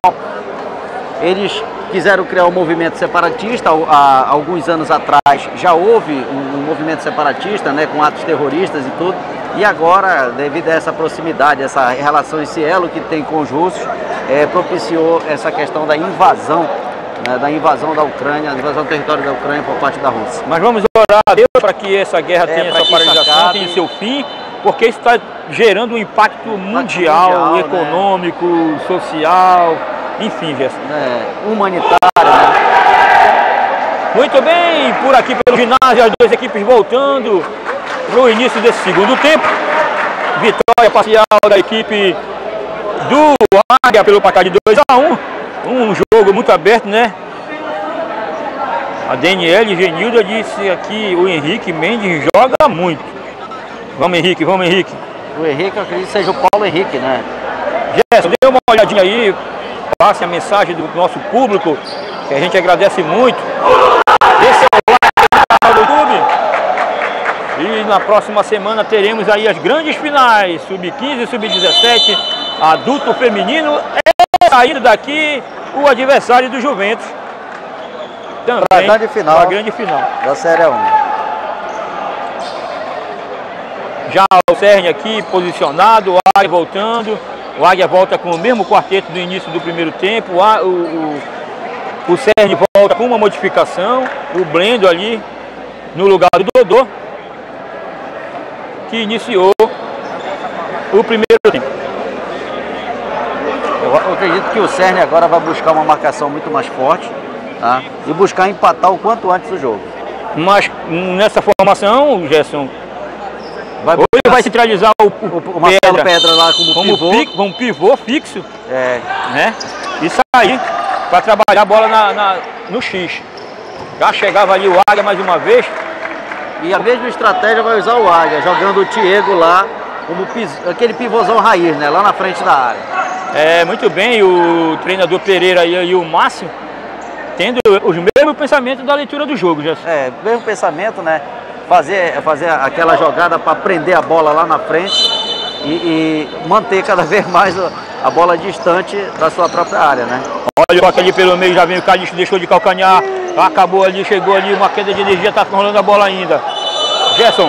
[SPEAKER 2] eles quiseram criar um movimento separatista. Há alguns anos atrás já houve um movimento separatista, né, com atos terroristas e tudo. E agora, devido a essa proximidade, essa relação, esse elo que tem com os russos, propiciou essa questão da invasão, né, da Ucrânia, da invasão do território da Ucrânia por parte da Rússia.
[SPEAKER 1] Mas vamos orar a Deus para que essa guerra tenha sua paralisação, tenha seu fim, porque isso está gerando um impacto mundial, econômico, né, social, enfim, Gerson.
[SPEAKER 2] Humanitário, né?
[SPEAKER 1] Muito bem, por aqui pelo ginásio, as duas equipes voltando para o início desse segundo tempo. Vitória parcial da equipe do Águia pelo placar de 2-1. Um jogo muito aberto, né? A Daniele Genilda disse aqui, o Henrique Mendes joga muito. Vamos, Henrique, vamos, Henrique.
[SPEAKER 2] O Henrique, eu acredito que seja o Paulo Henrique, né?
[SPEAKER 1] Gerson, dê uma olhadinha aí, passe a mensagem do nosso público, que a gente agradece muito. Esse é o canal do YouTube. E na próxima semana teremos aí as grandes finais, Sub-15 e Sub-17, adulto feminino. Saindo daqui o adversário do Juventus. Também
[SPEAKER 2] para a
[SPEAKER 1] grande final
[SPEAKER 2] da Série A1.
[SPEAKER 1] Já o Cerne aqui posicionado, o Águia voltando. O Águia volta com o mesmo quarteto do início do primeiro tempo. O Sérgio volta com uma modificação, o Blendo ali no lugar do Dodô, que iniciou o primeiro tempo.
[SPEAKER 2] Eu acredito que o Cerne agora vai buscar uma marcação muito mais forte, tá? E buscar empatar o quanto antes do jogo.
[SPEAKER 1] Mas nessa formação, Gerson,
[SPEAKER 2] Vai
[SPEAKER 1] hoje vai centralizar
[SPEAKER 2] o Marcelo Pedra lá como
[SPEAKER 1] pivô fixo,
[SPEAKER 2] É.
[SPEAKER 1] né? E sair para trabalhar a bola no X. Já chegava ali o Águia mais uma vez.
[SPEAKER 2] E a mesma estratégia vai usar o Águia, jogando o Diego lá como aquele pivôzão raiz, né? Lá na frente da área.
[SPEAKER 1] É, muito bem, o treinador Pereira e o Márcio tendo os mesmos pensamentos da leitura do jogo, Gerson.
[SPEAKER 2] É, mesmo pensamento, né? Fazer aquela jogada para prender a bola lá na frente e manter cada vez mais a bola distante da sua própria área, né?
[SPEAKER 1] Olha o toque ali pelo meio, já vem o Calixto, deixou de calcanhar, acabou ali, chegou ali, uma queda de energia, tá rolando a bola ainda. Gerson.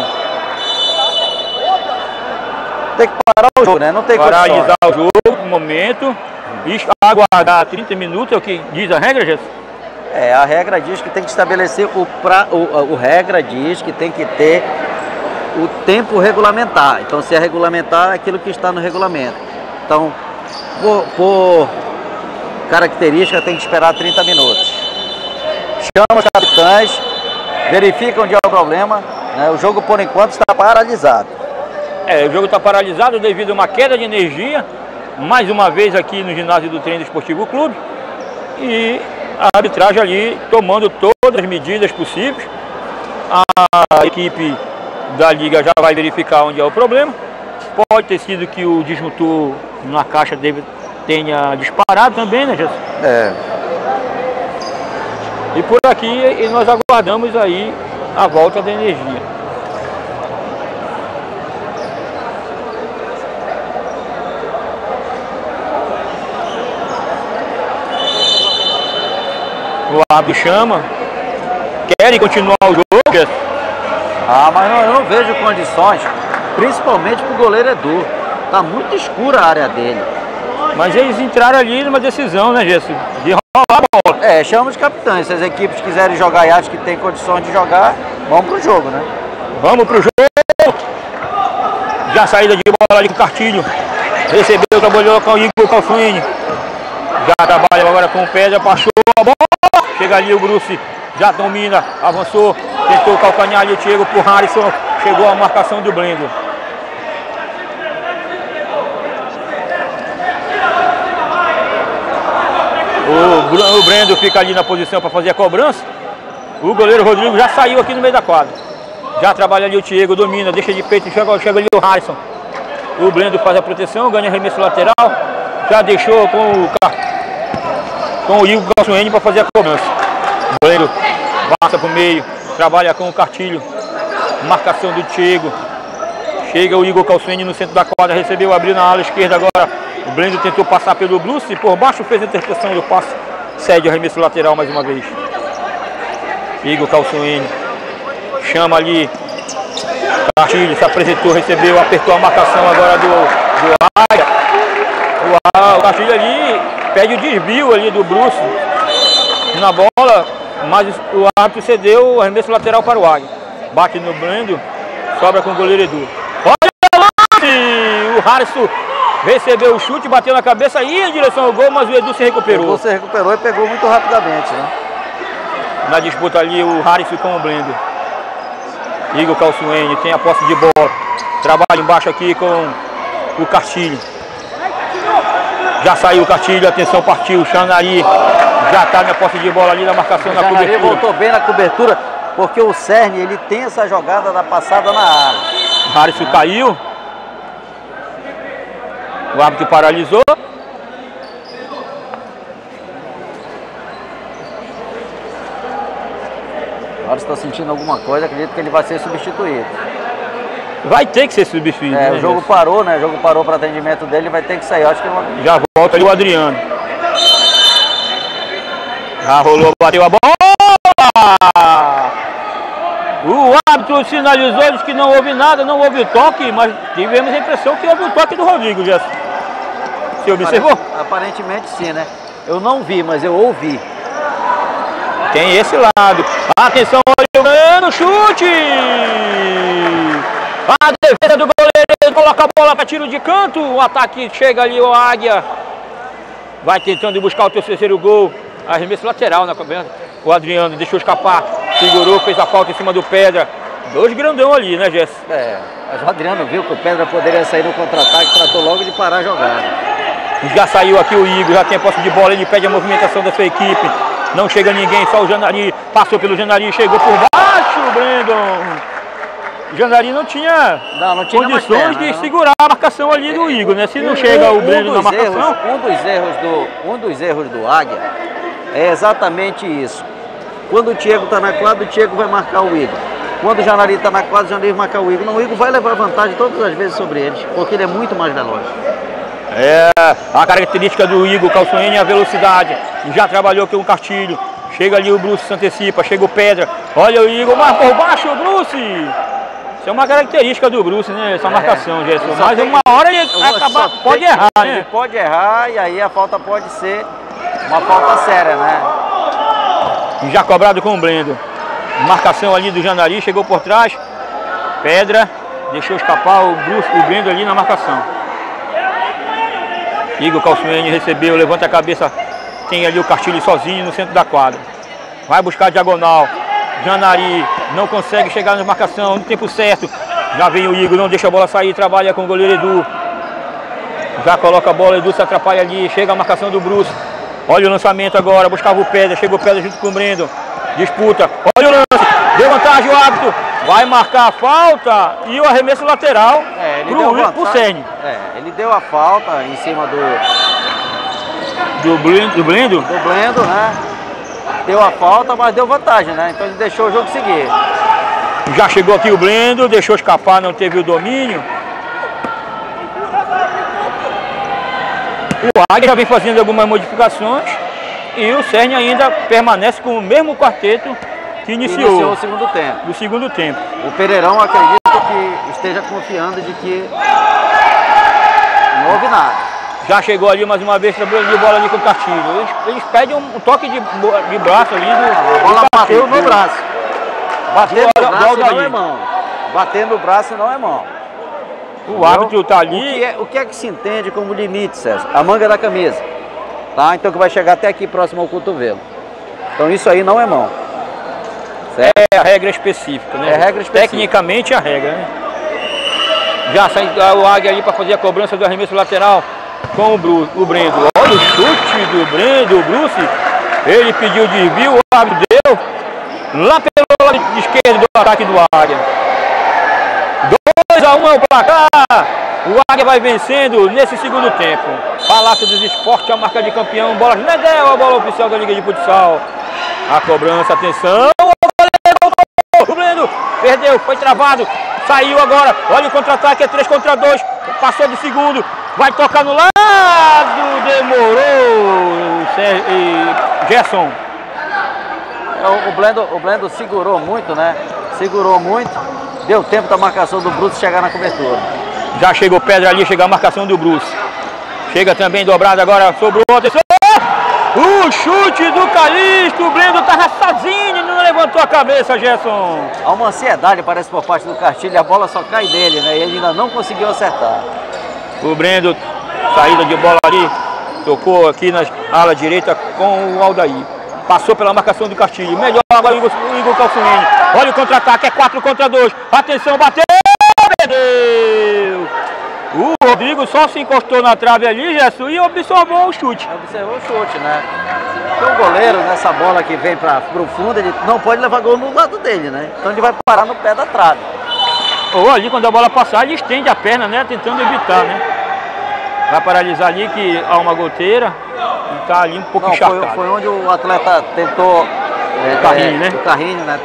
[SPEAKER 2] Tem que parar o jogo, né? Não tem
[SPEAKER 1] paralisar o jogo no momento e aguardar 30 minutos, é o que diz a regra, Gerson?
[SPEAKER 2] É, a regra diz que tem que estabelecer regra diz que tem que ter o tempo regulamentar. Então, se é regulamentar, é aquilo que está no regulamento. Então, por característica, tem que esperar 30 minutos. Chama os capitães, verificam onde é o problema, né? O jogo, por enquanto, está paralisado.
[SPEAKER 1] É, o jogo está paralisado devido a uma queda de energia, mais uma vez aqui no ginásio do Treino Esportivo Clube. E a arbitragem ali tomando todas as medidas possíveis. A equipe da Liga já vai verificar onde é o problema. Pode ter sido que o disjuntor na caixa tenha disparado também, né, Gerson?
[SPEAKER 2] É.
[SPEAKER 1] E por aqui nós aguardamos aí a volta da energia. O árbitro chama. Querem continuar o jogo?
[SPEAKER 2] Ah, mas eu não vejo condições, principalmente para o goleiro Edu. Tá muito escura a área dele.
[SPEAKER 1] Mas eles entraram ali numa decisão, né, Gerson? De rolar a bola.
[SPEAKER 2] É, chama os capitães. Se as equipes quiserem jogar e acham que tem condições de jogar, vamos pro jogo, né?
[SPEAKER 1] Vamos pro jogo. Já saída de bola ali com o Cartilho. Recebeu, trabalhou com o Igor Calçuini. Já trabalha agora com o Pedra, passou a bola. Chega ali o Bruce, já domina, avançou, tentou o calcanhar ali o Diego pro Harrison, chegou a marcação do Blendo. O Brendo fica ali na posição para fazer a cobrança. O goleiro Rodrigo já saiu aqui no meio da quadra. Já trabalha ali o Diego, domina, deixa de peito, chega ali o Harrison. O Brendo faz a proteção, ganha arremesso lateral. Já deixou com o Igor Calçuene para fazer a cobrança. O Brendo passa para o meio, trabalha com o Cartilho. Marcação do Diego. Chega o Igor Calçuene no centro da quadra, recebeu, abriu na ala esquerda agora. O Blendo tentou passar pelo Bruce, por baixo fez a interceptação do passe. Cede o arremesso lateral mais uma vez. Igor Calçuene chama ali. Cartilho se apresentou, recebeu, apertou a marcação agora do Águia. O Cartilho ali pede o desvio ali do Bruce na bola, mas o árbitro cedeu o arremesso lateral para o Águia. Bate no Blendo, sobra com o goleiro Edu. Olha lá! O Harrison recebeu o chute, bateu na cabeça e ia em direção ao gol, mas o Edu se recuperou.
[SPEAKER 2] Você recuperou e pegou muito rapidamente, né?
[SPEAKER 1] Na disputa ali o Harrison com o Blendo. Igor Calçuene tem a posse de bola. Trabalha embaixo aqui com o Cartilho. Já saiu o Cartilho, atenção, partiu. Xanari já está na posse de bola ali na marcação, na cobertura.
[SPEAKER 2] Voltou bem na cobertura, porque o Cerne ele tem essa jogada da passada na área.
[SPEAKER 1] O Harrison caiu. O árbitro paralisou.
[SPEAKER 2] Agora está sentindo alguma coisa, acredito que ele vai ser substituído.
[SPEAKER 1] Vai ter que ser substituído.
[SPEAKER 2] É, né, o jogo parou, né? O jogo parou para atendimento dele, vai ter que sair. Acho que ele...
[SPEAKER 1] Já volta ali o Adriano. Já rolou, bateu a bola. O árbitro sinalizou, disse que não houve nada, não houve o toque, mas tivemos a impressão que houve o toque do Rodrigo, Gerson. Você observou?
[SPEAKER 2] Aparentemente sim, né? Eu não vi, mas eu ouvi.
[SPEAKER 1] Tem esse lado. Atenção, olha o chute. A defesa do goleiro coloca a bola para tiro de canto. O ataque chega ali, o Águia. Vai tentando buscar o terceiro gol. Arremesso lateral na cobrança. O Adriano deixou escapar. Segurou, fez a falta em cima do Pedra. Dois grandão ali, né, Jess?
[SPEAKER 2] Mas o Adriano viu que o Pedra poderia sair no contra-ataque, tratou logo de parar a jogada.
[SPEAKER 1] Já saiu aqui o Igor, já tem a posse de bola, ele pede a movimentação da sua equipe. Não chega ninguém, só o Janari. Passou pelo Janari, chegou por baixo o Brandon. O Janari não tinha condições de segurar a marcação ali do Igor, né? Se não chega o Brandon na marcação...
[SPEAKER 2] Um dos erros do Águia é exatamente isso. Quando o Diego está na quadra, o Diego vai marcar o Igor. Quando o Janari está na quadra, o Janari vai marcar o Igor. Não, o Igor vai levar vantagem todas as vezes sobre eles, porque ele é muito mais veloz.
[SPEAKER 1] É, a característica do Igor Calçoene é a velocidade. Já trabalhou com o Castilho. Chega ali o Bruce, se antecipa, chega o Pedra. Olha o Igor, mas por baixo o Bruce. Isso é uma característica do Bruce, né? Essa marcação, Gerson. Mas uma hora ele pode errar, né?
[SPEAKER 2] Ele pode errar e aí a falta pode ser uma falta séria, né?
[SPEAKER 1] Já cobrado com o Brendo. Marcação ali do Janari, chegou por trás. Pedra, deixou escapar o Brendo ali na marcação. Igor Calçoene recebeu, levanta a cabeça. Tem ali o Castilho sozinho no centro da quadra. Vai buscar a diagonal. Janari não consegue chegar na marcação no tempo certo. Já vem o Igor, não deixa a bola sair, trabalha com o goleiro Edu. Já coloca a bola, Edu se atrapalha ali. Chega a marcação do Bruce. Olha o lançamento agora, buscava o Pedra. Chegou o Pedra junto com o Brendo. Disputa, olha o lance. Deu vantagem o árbitro. Vai marcar a falta e o arremesso lateral pro Sene.
[SPEAKER 2] Ele deu a falta em cima
[SPEAKER 1] do Brendo,
[SPEAKER 2] né? Deu a falta, mas deu vantagem, né? Então ele deixou o jogo seguir.
[SPEAKER 1] Já chegou aqui o Brendo, deixou escapar, não teve o domínio. O Águia já vem fazendo algumas modificações e o Sene ainda permanece com o mesmo quarteto que iniciou
[SPEAKER 2] o segundo tempo.
[SPEAKER 1] Do segundo tempo.
[SPEAKER 2] O Pereirão acredita que esteja confiando de que não houve nada.
[SPEAKER 1] Já chegou ali mais uma vez, trabalhando de bola ali com o Castilho. Eles pedem um toque de braço ali.
[SPEAKER 2] A bola bateu no braço. Bater no braço não é mão. Bater no braço não é mão.
[SPEAKER 1] O árbitro está ali.
[SPEAKER 2] O que é que se entende como limite, César? A manga da camisa. Tá? Então que vai chegar até aqui próximo ao cotovelo. Então isso aí não é mão.
[SPEAKER 1] Certo? É a regra específica, né?
[SPEAKER 2] É a regra específica.
[SPEAKER 1] Tecnicamente a regra, né? Já sai o Águia ali para fazer a cobrança do arremesso lateral com o Brendo. Olha o chute do Brendo, o Bruce. Ele pediu desvio, o árbitro deu lá pelo lado esquerdo do ataque do Águia. 2-1 é o placar. O Águia vai vencendo nesse segundo tempo. Palácio dos Esportes, a marca de campeão. Bola Nedel, a bola oficial da Liga de Futsal. A cobrança, atenção. O Brendo perdeu, foi travado. Saiu agora. Olha o contra-ataque, é 3 contra 2. Passou de segundo. Vai tocar no lado. Demorou. Gerson.
[SPEAKER 2] O Brendo segurou muito, né? Segurou muito. Deu tempo da marcação do Bruce chegar na cobertura.
[SPEAKER 1] Já chegou Pedra ali, chega a marcação do Bruce. Chega também dobrado agora, sobrou. Atenção! O chute do Calixto, o Brendo estava sozinho, não levantou a cabeça, Gerson.
[SPEAKER 2] Há uma ansiedade, parece, por parte do Castilho, a bola só cai dele, né? E ele ainda não conseguiu acertar.
[SPEAKER 1] O Brendo, saída de bola ali, tocou aqui na ala direita com o Aldair. Passou pela marcação do Castilho. Melhor agora o Igor Calçoene. Olha o contra-ataque, é 4 contra 2. Atenção, bateu! Perdeu! O Rodrigo só se encostou na trave ali, Gerson, e observou o chute.
[SPEAKER 2] Observou o chute, né? Porque o goleiro, nessa bola que vem para o fundo, ele não pode levar gol no lado dele, né? Então ele vai parar no pé da trave.
[SPEAKER 1] Ou ali, quando a bola passar, ele estende a perna, né? Tentando evitar, né? Vai paralisar ali, que há uma goteira e está ali um pouco encharcado.
[SPEAKER 2] Foi onde o atleta tentou...
[SPEAKER 1] o carrinho, né?
[SPEAKER 2] O carrinho, né?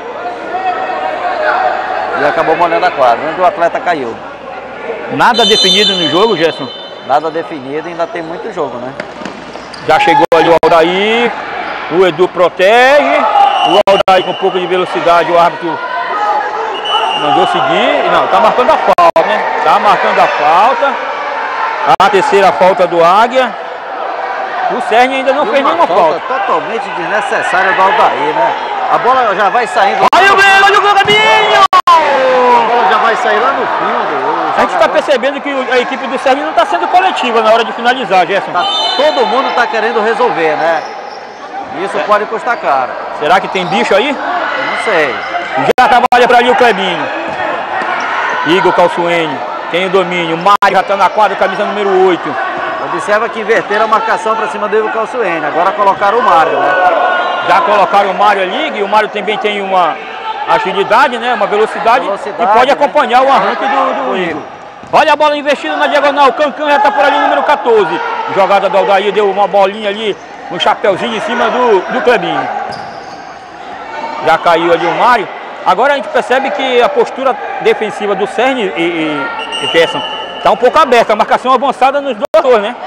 [SPEAKER 2] E acabou molhando a quadra, onde o atleta caiu.
[SPEAKER 1] Nada definido no jogo, Gerson?
[SPEAKER 2] Nada definido, ainda tem muito jogo, né?
[SPEAKER 1] Já chegou ali o Aldair, o Edu protege, o Aldair com um pouco de velocidade, o árbitro mandou seguir. Não, tá marcando a falta, né? Tá marcando a falta. A terceira falta do Águia. O Cerne ainda não fez nenhuma falta.
[SPEAKER 2] Totalmente desnecessária do Aldair, né? A bola já vai saindo.
[SPEAKER 1] Olha o Breno, olha o Gabinho!
[SPEAKER 2] A bola já vai sair lá no fundo.
[SPEAKER 1] A gente está percebendo que a equipe do Cerne não está sendo coletiva na hora de finalizar, Gerson.
[SPEAKER 2] Todo mundo está querendo resolver, né? Isso pode custar caro.
[SPEAKER 1] Será que tem bicho aí?
[SPEAKER 2] Não sei.
[SPEAKER 1] Já trabalha para ali o Clebinho. Igor Calçuene tem o domínio. Mário já está na quadra, camisa número 8.
[SPEAKER 2] Observa que inverteram a marcação para cima do Igor Calçuene. Agora colocaram o Mário, né?
[SPEAKER 1] Já colocaram o Mário ali, e o Mário também tem uma agilidade, né? Uma velocidade e pode acompanhar o arranque do Igor. Olha a bola investida na diagonal. O Cancan já está por ali, número 14. Jogada do Aldair, deu uma bolinha ali, um chapéuzinho em cima do Clebinho. Já caiu ali o Mário. Agora a gente percebe que a postura defensiva do Cerne e Gerson está um pouco aberta. A marcação avançada nos dois, né?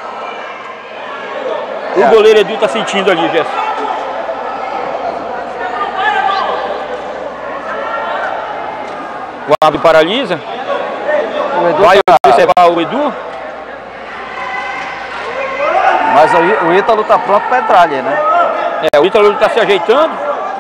[SPEAKER 1] O goleiro Edu está sentindo ali, Gerson. O árbitro paralisa. Vai observar o Edu.
[SPEAKER 2] Mas o Ítalo está pronto para entrar ali, né?
[SPEAKER 1] O Ítalo está se ajeitando.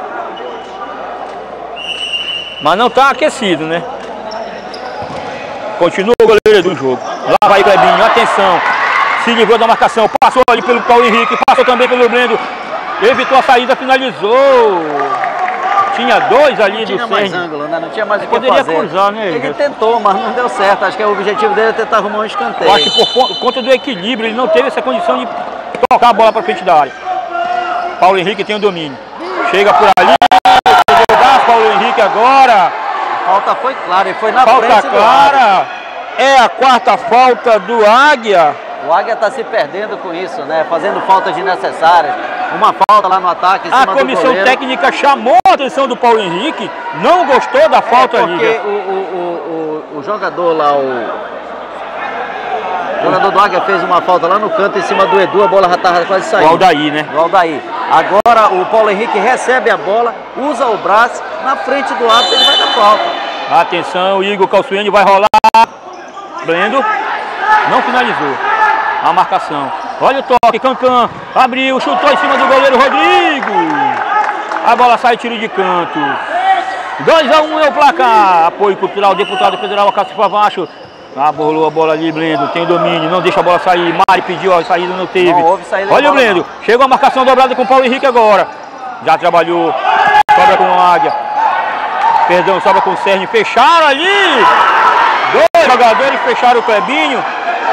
[SPEAKER 1] Mas não está aquecido, né? Continua o goleiro do jogo. Lá vai o Clebinho, atenção. Se livrou da marcação, passou ali pelo Paulo Henrique, passou também pelo Brendo. Evitou a saída, finalizou. Tinha dois ali do Cerne.
[SPEAKER 2] Não tinha mais ângulo, né? Não tinha mais o que
[SPEAKER 1] poderia
[SPEAKER 2] fazer.
[SPEAKER 1] Cruzar, né?
[SPEAKER 2] Ele tentou, mas não deu certo. Acho que o objetivo dele é tentar arrumar um escanteio.
[SPEAKER 1] Eu acho que por conta do equilíbrio, ele não teve essa condição de tocar a bola para frente da área. Paulo Henrique tem o domínio. Chega por ali. Paulo Henrique agora.
[SPEAKER 2] A falta foi clara e foi na
[SPEAKER 1] falta
[SPEAKER 2] frente do
[SPEAKER 1] clara. É a quarta falta do Águia.
[SPEAKER 2] O Águia está se perdendo com isso, né? Fazendo faltas desnecessárias. Uma falta lá no ataque em cima do goleiro.
[SPEAKER 1] A comissão técnica chamou a atenção do Paulo Henrique. Não gostou da falta ali.
[SPEAKER 2] Porque o jogador lá, o jogador do Águia fez uma falta lá no canto em cima do Edu. A bola já estava quase saindo.
[SPEAKER 1] O Aldair, né?
[SPEAKER 2] O Aldair. Agora o Paulo Henrique recebe a bola, usa o braço, na frente do árbitro ele vai dar falta.
[SPEAKER 1] Atenção, o Igor Calçuene vai rolar. Brendo não finalizou a marcação. Olha o toque, Cancan abriu, chutou em cima do goleiro Rodrigo. A bola sai, tiro de canto. 2-1 é o placar. Apoio cultural, deputado federal Cássio Favacho. Abolou a bola ali, Brendo, tem domínio, não deixa a bola sair. Mari pediu a saída, não teve.
[SPEAKER 2] Não houve saída.
[SPEAKER 1] Olha o Brendo, chegou a marcação dobrada com o Paulo Henrique agora. Já trabalhou, sobra com o Águia. Perdão, sobra com o Cerne. Fecharam ali. Dois jogadores fecharam o Clebinho.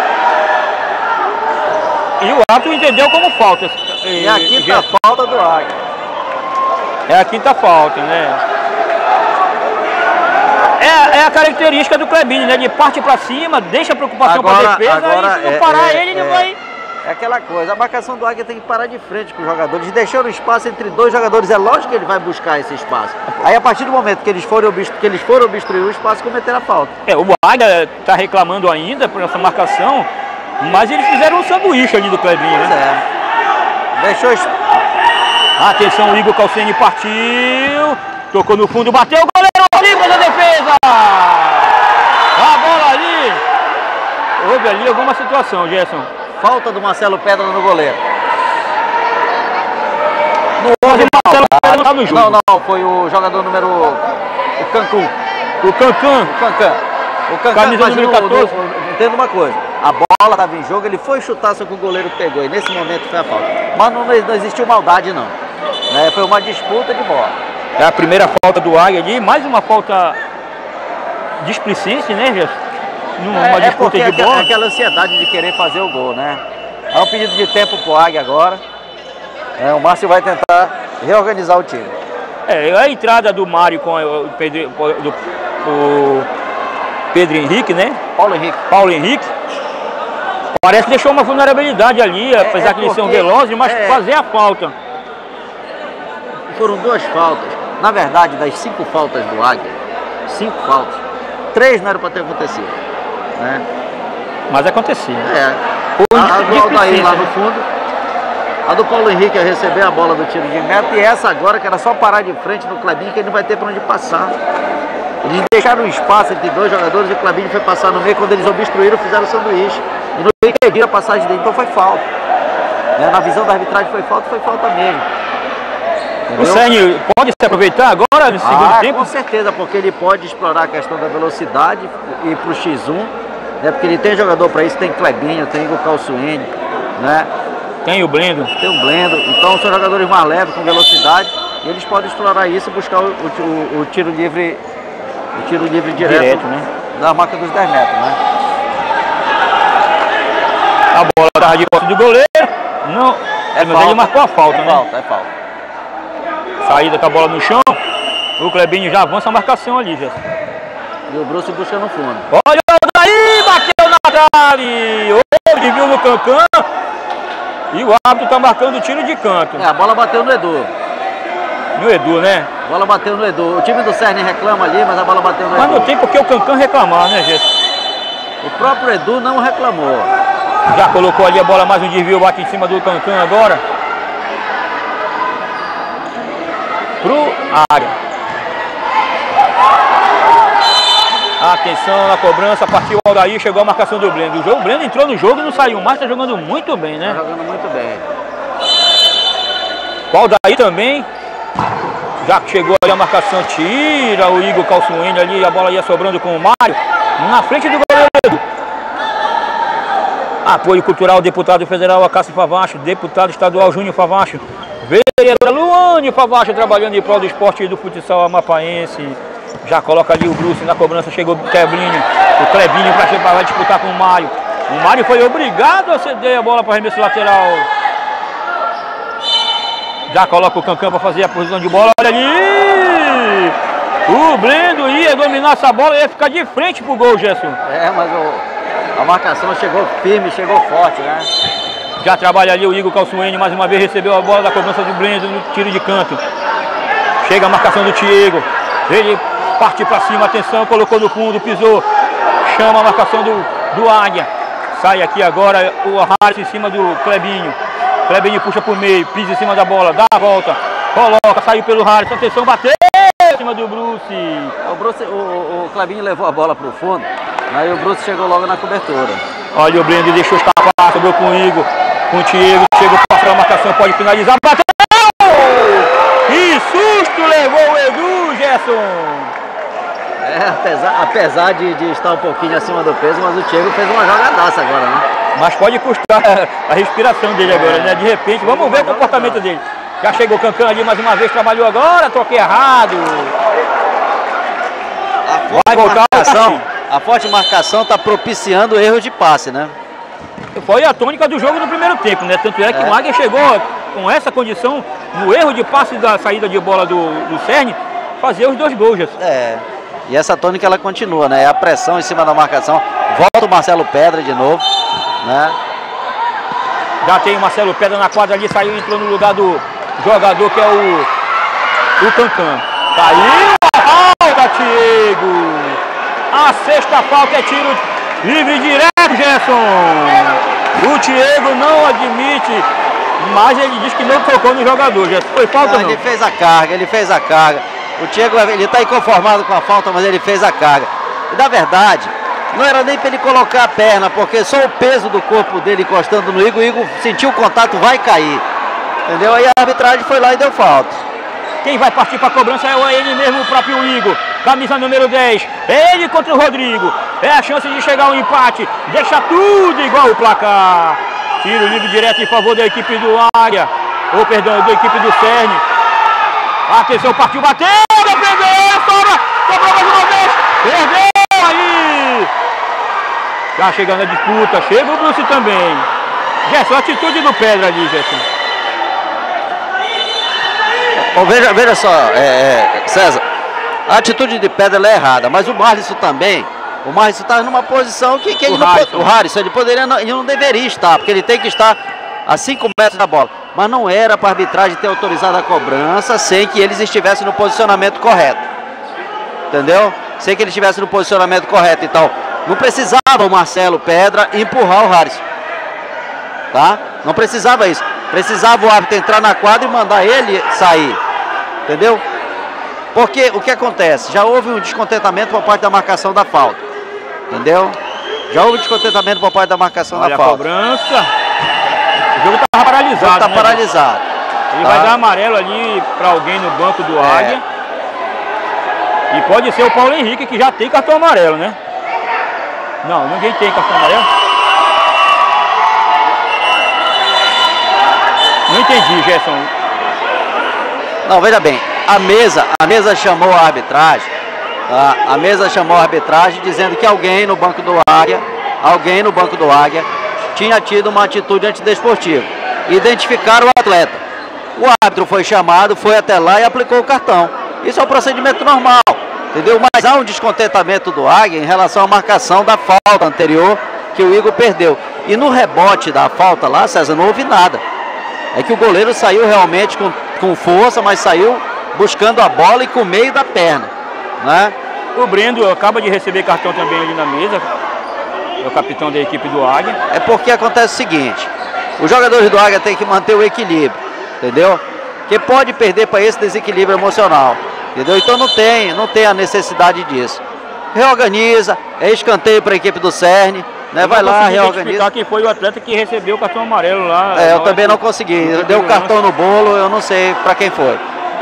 [SPEAKER 1] E o árbitro entendeu como falta.
[SPEAKER 2] E a quinta falta do Águia.
[SPEAKER 1] É a quinta falta, né? É a característica do Clebinho, né? De parte pra cima, deixa a preocupação para a defesa e se não parar ele não vai...
[SPEAKER 2] É aquela coisa, a marcação do Águia tem que parar de frente com os jogadores, deixando espaço entre dois jogadores, é lógico que ele vai buscar esse espaço. Aí a partir do momento que eles foram obstruir o espaço, cometeram a falta.
[SPEAKER 1] O Águia está reclamando ainda por essa marcação, mas eles fizeram um sanduíche ali do Clebinho, né?
[SPEAKER 2] Deixou...
[SPEAKER 1] Atenção, o Igor Calçuene partiu, tocou no fundo, bateu, o goleiro livre da defesa! A bola ali, houve ali alguma situação, Gerson.
[SPEAKER 2] Falta do Marcelo Pedra no goleiro.
[SPEAKER 1] Marcelo Pedra tá no jogo.
[SPEAKER 2] Não, foi o jogador número... O Cancun.
[SPEAKER 1] O Cancan.
[SPEAKER 2] O Cancan,
[SPEAKER 1] camisa número 14.
[SPEAKER 2] Entenda uma coisa, a bola estava em jogo, ele foi chutar, só que o goleiro pegou, e nesse momento foi a falta. Mas não existiu maldade, não. Foi uma disputa de bola.
[SPEAKER 1] É a primeira falta do Águia ali, mais uma falta displicente, né, Gerson? Numa disputa de bola.
[SPEAKER 2] Aquela ansiedade de querer fazer o gol, né? É um pedido de tempo pro Águia agora. O Márcio vai tentar reorganizar o time.
[SPEAKER 1] A entrada do Mário com o Pedro Henrique, né? Paulo Henrique. Parece que deixou uma vulnerabilidade ali, apesar que eles são velozes, mas fazer a falta.
[SPEAKER 2] Foram duas faltas. Na verdade, das 5 faltas do Águia, 5 faltas, 3 não eram para ter acontecido. Né?
[SPEAKER 1] Mas aconteceu.
[SPEAKER 2] A do Aldair lá no fundo, a do Paulo Henrique a receber a bola do tiro de meta, e essa agora que era só parar de frente no Clebinho, que ele não vai ter para onde passar. Eles deixaram um espaço entre dois jogadores e o Clebinho foi passar no meio. Quando eles obstruíram, fizeram o sanduíche e não impediram a passagem dele, então foi falta. Na visão da arbitragem foi falta mesmo.
[SPEAKER 1] O Serni pode se aproveitar agora no segundo tempo?
[SPEAKER 2] Com certeza, porque ele pode explorar a questão da velocidade e ir para o X1, né? Porque ele tem jogador para isso, tem Clebinho, tem Igor Calçuene, né?
[SPEAKER 1] Tem o Blendo.
[SPEAKER 2] Tem o Blendo, então são jogadores mais leves, com velocidade, e eles podem explorar isso e buscar o tiro livre direto,
[SPEAKER 1] né?
[SPEAKER 2] Da marca dos 10 metros, né?
[SPEAKER 1] A bola estava de posse do goleiro, não, mas ele marcou a falta, né?
[SPEAKER 2] É falta.
[SPEAKER 1] Saída com a bola no chão, o Clebinho já avança a marcação ali, Gerson.
[SPEAKER 2] E o Bruce busca no fundo.
[SPEAKER 1] Olha daí, bateu na trave, hoje viu no Cancan, e o árbitro está marcando o tiro de canto.
[SPEAKER 2] A bola bateu no Edu.
[SPEAKER 1] No Edu, né?
[SPEAKER 2] A bola bateu no Edu. O time do Serni reclama ali, mas a bola bateu no Edu.
[SPEAKER 1] Mas não tem porque o Cancan reclamar, né, Gerson?
[SPEAKER 2] O próprio Edu não reclamou.
[SPEAKER 1] Já colocou ali a bola, mais um desvio, bate em cima do Cancan agora. Pro área. Atenção na cobrança, partiu o Aldair, chegou a marcação do Blendo. O Blendo entrou no jogo e não saiu mais, tá jogando muito bem, né?
[SPEAKER 2] Tá jogando muito bem.
[SPEAKER 1] O Aldair também. Já chegou ali a marcação, tira o Igor Calçuene ali, a bola ia sobrando com o Mário. Na frente do goleiro. Apoio cultural, deputado federal Acácio Favacho, deputado estadual Júnior Favacho, vereadora Luane Favacho, trabalhando em prol do esporte e do futsal amapaense. Já coloca ali o Bruce na cobrança, chegou o Clebinho para disputar com o Mário. O Mário foi obrigado a ceder a bola para arremesso lateral. Já coloca o Cancan para fazer a posição de bola, olha ali! O Blendo ia dominar essa bola e ia ficar de frente pro gol, Gerson.
[SPEAKER 2] Mas a marcação chegou firme, chegou forte, né?
[SPEAKER 1] Já trabalha ali o Igor Calçuene, mais uma vez recebeu a bola da cobrança do Blendo no tiro de canto. Chega a marcação do Diego. Ele parte para cima, atenção, colocou no fundo, pisou. Chama a marcação do Águia. Sai aqui agora o Harris em cima do Clebinho. Clebinho puxa por meio, pisa em cima da bola, dá a volta, coloca, saiu pelo Harris, atenção, bateu em cima do Bruce.
[SPEAKER 2] O Clebinho levou a bola para o fundo, aí o Bruce chegou logo na cobertura.
[SPEAKER 1] Olha o Blendo, deixou escapar, sobrou com o Igor, com o Diego, chegou para a marcação, pode finalizar, bateu! Que susto levou o Edu, Gerson!
[SPEAKER 2] Apesar de estar um pouquinho acima do peso, mas o Diego fez uma jogadaça agora, né?
[SPEAKER 1] Mas pode custar a respiração dele agora, né? De repente, vamos ver o comportamento dele. Já chegou o Cancan ali mais uma vez, trabalhou agora, toquei errado.
[SPEAKER 2] Vai voltar a forte marcação está propiciando erros de passe, né?
[SPEAKER 1] Foi a tônica do jogo no primeiro tempo, né? Tanto é que o Águia chegou com essa condição, no erro de passe da saída de bola do Serni, fazer os 2 gols.
[SPEAKER 2] E essa tônica ela continua, né? É a pressão em cima da marcação. Volta o Marcelo Pedra de novo, né?
[SPEAKER 1] Já tem o Marcelo Pedra na quadra ali, saiu, entrou no lugar do jogador que é o Cancan. Caiu a falta, Diego! A 6ª falta é tiro livre direto, Gerson! O Diego não admite, mas ele diz que não tocou no jogador, Gerson. Foi falta ou não?
[SPEAKER 2] Ele fez a carga. O Diego, ele está inconformado com a falta, mas ele fez a carga. E na verdade, não era nem para ele colocar a perna, porque só o peso do corpo dele encostando no Igor, o Igor sentiu o contato, vai cair. Entendeu? Aí a arbitragem foi lá e deu falta.
[SPEAKER 1] Quem vai partir para a cobrança é ele mesmo, o próprio Igor. Camisa número 10. Ele contra o Rodrigo. É a chance de chegar ao empate. Deixa tudo igual o placar. Tiro livre direto em favor da equipe do Águia. Ou perdão, da equipe do Serni. Atenção, partiu, bateu, defendeu, sobra, sobrou mais uma vez, perdeu aí. Já chegando a disputa, chega o Bruce também. Gerson, atitude do Pedra ali, Gerson.
[SPEAKER 2] Bom, veja só, César, a atitude de Pedra ela é errada, mas o Marlisson também, o Marlisson está numa posição que ele não pode, o Harrison, ele não deveria estar, porque ele tem que estar a 5 metros da bola. Mas não era para a arbitragem ter autorizado a cobrança sem que eles estivessem no posicionamento correto. Entendeu? Sem que eles estivessem no posicionamento correto. Então, não precisava o Marcelo Pedra empurrar o Harrison. Tá? Não precisava isso. Precisava o árbitro entrar na quadra e mandar ele sair. Entendeu? Porque o que acontece? Já houve um descontentamento por parte da marcação da falta. Entendeu? Já houve descontentamento por parte da marcação da falta.
[SPEAKER 1] Olha a cobrança. jogo tá paralisado.
[SPEAKER 2] Tá paralisado.
[SPEAKER 1] Ele vai dar amarelo ali para alguém no banco do Águia. E pode ser o Paulo Henrique, que já tem cartão amarelo, né? Não, ninguém tem cartão amarelo. Não entendi, Gerson.
[SPEAKER 2] Não, veja bem, a mesa chamou a arbitragem. A mesa chamou a arbitragem dizendo que alguém no banco do Águia tinha tido uma atitude antidesportiva. Identificaram o atleta. O árbitro foi chamado, foi até lá e aplicou o cartão. Isso é um procedimento normal, entendeu? Mas há um descontentamento do Águia em relação à marcação da falta anterior que o Igor perdeu. E no rebote da falta lá, César, não houve nada. É que o goleiro saiu realmente com força, mas saiu buscando a bola e com o meio da perna, né?
[SPEAKER 1] O Brendo acaba de receber cartão também ali na mesa. É o capitão da equipe do Águia.
[SPEAKER 2] É porque acontece o seguinte: os jogadores do Águia têm que manter o equilíbrio, entendeu? Que pode perder para esse desequilíbrio emocional, entendeu? Então não tem a necessidade disso. Reorganiza, é escanteio para a equipe do Cerne, né? Vai lá, reorganiza.
[SPEAKER 1] Quem foi o atleta que recebeu o cartão amarelo lá?
[SPEAKER 2] Eu também não consegui. Deu o cartão no bolo, eu não sei para quem foi.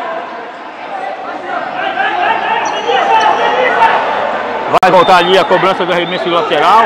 [SPEAKER 1] Vai voltar ali a cobrança do arremesso lateral.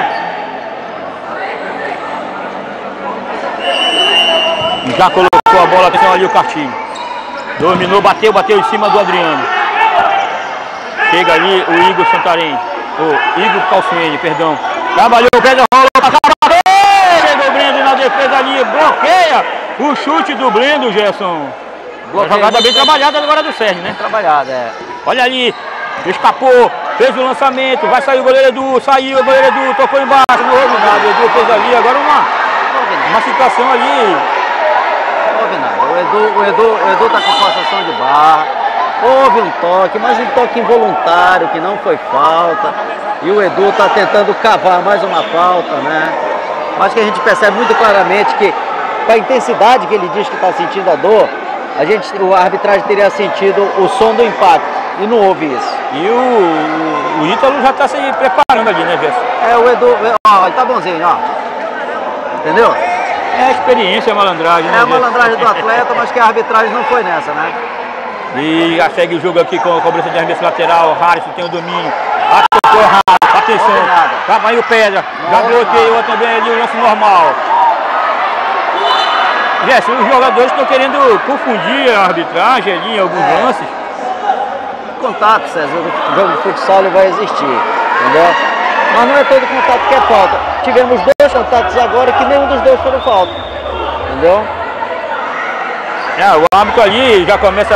[SPEAKER 1] Já colocou a bola, atenção ali o Cartinho. Dominou, bateu em cima do Adriano. Chega ali o Igor Santarém. O Igor Calciene, perdão. Trabalhou o Pedro, rolou pra cá. Chegou o Brendo na defesa ali, bloqueia o chute do Brendo, Gerson. Uma jogada bem trabalhada agora do Sérgio, né?
[SPEAKER 2] Trabalhada, é.
[SPEAKER 1] Olha ali, escapou, fez o lançamento, vai sair o goleiro Edu, saiu o goleiro Edu, tocou embaixo, não houve nada. O Edu fez ali, agora uma situação ali.
[SPEAKER 2] Não houve nada. O Edu tá com forçação de barra. Houve um toque, mas um toque involuntário, que não foi falta. E o Edu tá tentando cavar mais uma falta, né? Mas que a gente percebe muito claramente que, com a intensidade que ele diz que está sentindo a dor, a arbitragem teria sentido o som do impacto. E não houve isso.
[SPEAKER 1] E o Ítalo já está se preparando ali, né, Gerson?
[SPEAKER 2] O Edu, ó, ele tá bonzinho, ó. Entendeu?
[SPEAKER 1] É a experiência, a malandragem, né?
[SPEAKER 2] É a malandragem do atleta, mas que a arbitragem não foi nessa, né?
[SPEAKER 1] E já segue o jogo aqui com a cobrança de arremesso lateral. O Harrison tem o domínio. Atenção. Vai o Pedra. Já bloqueou também ali o lance normal. Gerson, os jogadores estão querendo confundir a arbitragem ali em alguns lances.
[SPEAKER 2] Contato, César, o jogo de futsal vai existir, entendeu? Mas não é todo contato que é falta. Tivemos 2 contatos agora que nenhum dos 2 foram falta, entendeu?
[SPEAKER 1] O árbitro ali já começa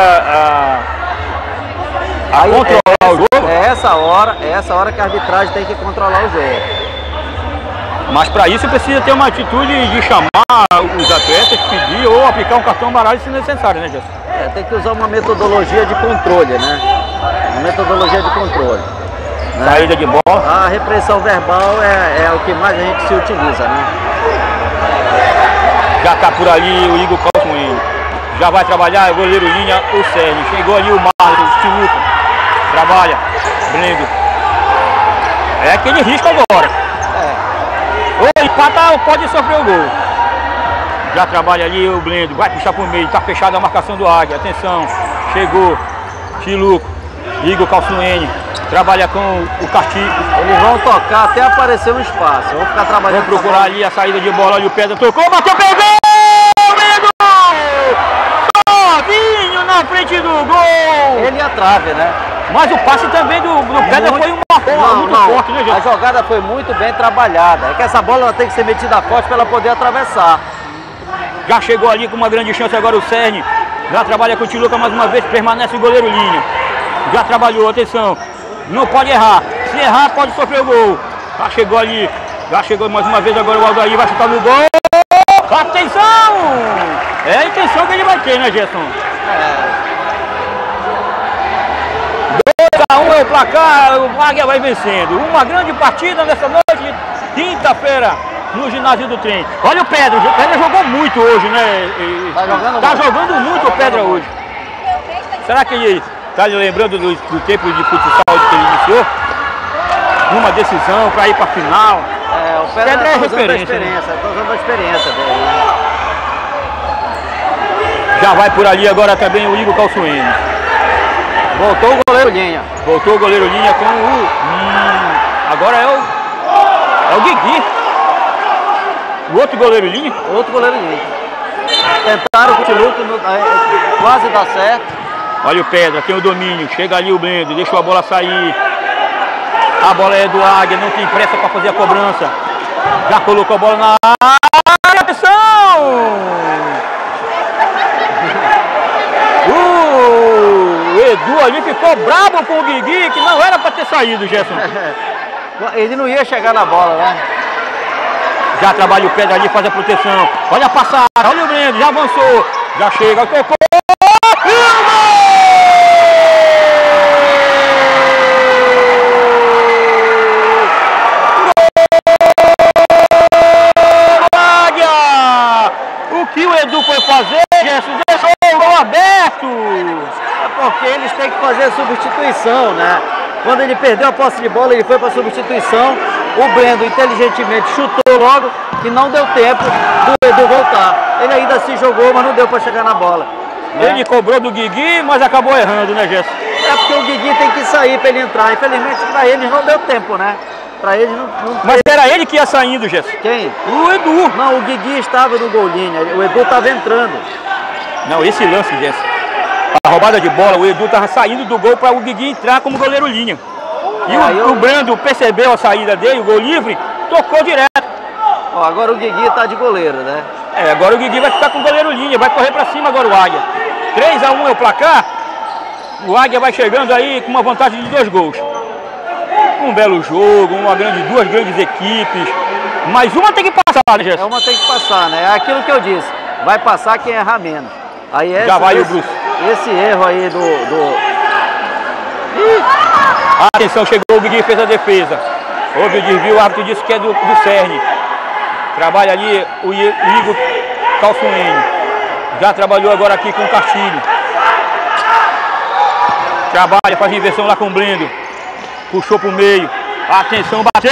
[SPEAKER 1] a controlar o jogo.
[SPEAKER 2] É essa hora que a arbitragem tem que controlar o jogo.
[SPEAKER 1] Mas para isso precisa ter uma atitude de chamar os atletas, pedir ou aplicar um cartão amarelo se necessário, né, Gerson?
[SPEAKER 2] Tem que usar uma metodologia de controle, né? Uma metodologia de controle. Né?
[SPEAKER 1] Saída de bola.
[SPEAKER 2] A repressão verbal é o que mais a gente se utiliza, né?
[SPEAKER 1] Já tá por ali o Igor Calciene. Já vai trabalhar o goleiro linha, o Sérgio. Chegou ali o Marcos, o Tiluca. Trabalha, Brendo. É aquele risco agora. Ou empata, pode sofrer o gol. Já trabalha ali o Brendo, vai puxar pro meio, tá fechada a marcação do Águia. Atenção, chegou Tiluco, Igor Calciene. Trabalha com o Cartigo.
[SPEAKER 2] Eles vão tocar até aparecer um espaço. Vão ficar trabalhando.
[SPEAKER 1] Vão procurar ali a saída de bola. Ali o Pedra tocou, bateu, pegou! Sozinho na frente do gol!
[SPEAKER 2] Ele ia trave, né?
[SPEAKER 1] Mas o passe também do Pedra foi uma forma muito forte, né, gente?
[SPEAKER 2] A jogada foi muito bem trabalhada. É que essa bola ela tem que ser metida forte para ela poder atravessar.
[SPEAKER 1] Já chegou ali com uma grande chance agora o Cerne. Já trabalha com o Tiluca mais uma vez, permanece o goleiro linha. Já trabalhou, atenção. Não pode errar. Se errar, pode sofrer o gol. Já chegou ali. Já chegou mais uma vez agora o Aldair. Vai chutar no gol. Atenção! É a intenção que ele vai ter, né, Gerson? 2-1 é o placar. O Águia vai vencendo. Uma grande partida nessa noite. Quinta-feira. No ginásio do trem. Olha o Pedra. O Pedra jogou muito hoje, né? Tá jogando muito o Pedra hoje. Será que ele tá lembrando do tempo de futsal que ele iniciou? Uma decisão para ir para a final.
[SPEAKER 2] O Pedra é referência. Tá usando a experiência dele, né?
[SPEAKER 1] Já vai por ali agora também o Igor Calçoene.
[SPEAKER 2] Voltou o goleiro Linha.
[SPEAKER 1] Voltou o goleiro Linha com o... agora é o Guigui. O outro goleiro Linha?
[SPEAKER 2] Outro goleiro Linha. Tentaram o Tiluco, quase dá certo.
[SPEAKER 1] Olha o Pedra, tem o domínio. Chega ali o Brendo, deixou a bola sair. A bola é do Águia, não tem pressa para fazer a cobrança. Já colocou a bola na área. Atenção! O Edu ali ficou bravo com o Guigui, que não era para ter saído, Gerson.
[SPEAKER 2] Ele não ia chegar na bola, né?
[SPEAKER 1] Já trabalha o Pedra ali, faz a proteção. Olha a passada, olha o Brendo, já avançou. Já chega, tocou. O que o Edu foi fazer, Gerson? Deixou o gol aberto.
[SPEAKER 2] É porque eles têm que fazer a substituição, né? Quando ele perdeu a posse de bola, ele foi para a substituição. O Brendo inteligentemente chutou logo e não deu tempo do Edu voltar. Ele ainda se jogou, mas não deu para chegar na bola, né?
[SPEAKER 1] Ele cobrou do Guigui, mas acabou errando, né, Gerson?
[SPEAKER 2] É porque o Guigui tem que sair para ele entrar. Infelizmente para eles não deu tempo, né? Para eles não
[SPEAKER 1] Mas era ele que ia saindo, Gerson.
[SPEAKER 2] Quem?
[SPEAKER 1] O Edu.
[SPEAKER 2] Não, o Guigui estava no gol linha, o Edu estava entrando.
[SPEAKER 1] Não, esse lance, Gerson. A roubada de bola, o Edu estava saindo do gol para o Guigui entrar como goleiro linha. E o Brando percebeu a saída dele, o gol livre, tocou direto.
[SPEAKER 2] Ó, agora o Guigui está de goleiro, né?
[SPEAKER 1] É, agora o Guigui vai ficar com o goleiro linha, vai correr para cima agora o Águia. 3-1 é o placar. O Águia vai chegando aí com uma vantagem de 2 gols. Um belo jogo, duas grandes equipes. Mas uma tem que passar, né, Gerson?
[SPEAKER 2] Uma tem que passar, né? É aquilo que eu disse. Vai passar quem errar menos. Aí
[SPEAKER 1] já vai o Bruce.
[SPEAKER 2] Esse erro aí do...
[SPEAKER 1] Atenção, chegou o Guigui, fez a defesa. Houve o desvio, o árbitro disse que é do Cerne. Trabalha ali o Igor Calçoene. Já trabalhou agora aqui com o Castilho. Trabalha, faz inversão lá com o Brendo. Puxou pro meio. Atenção, bateu!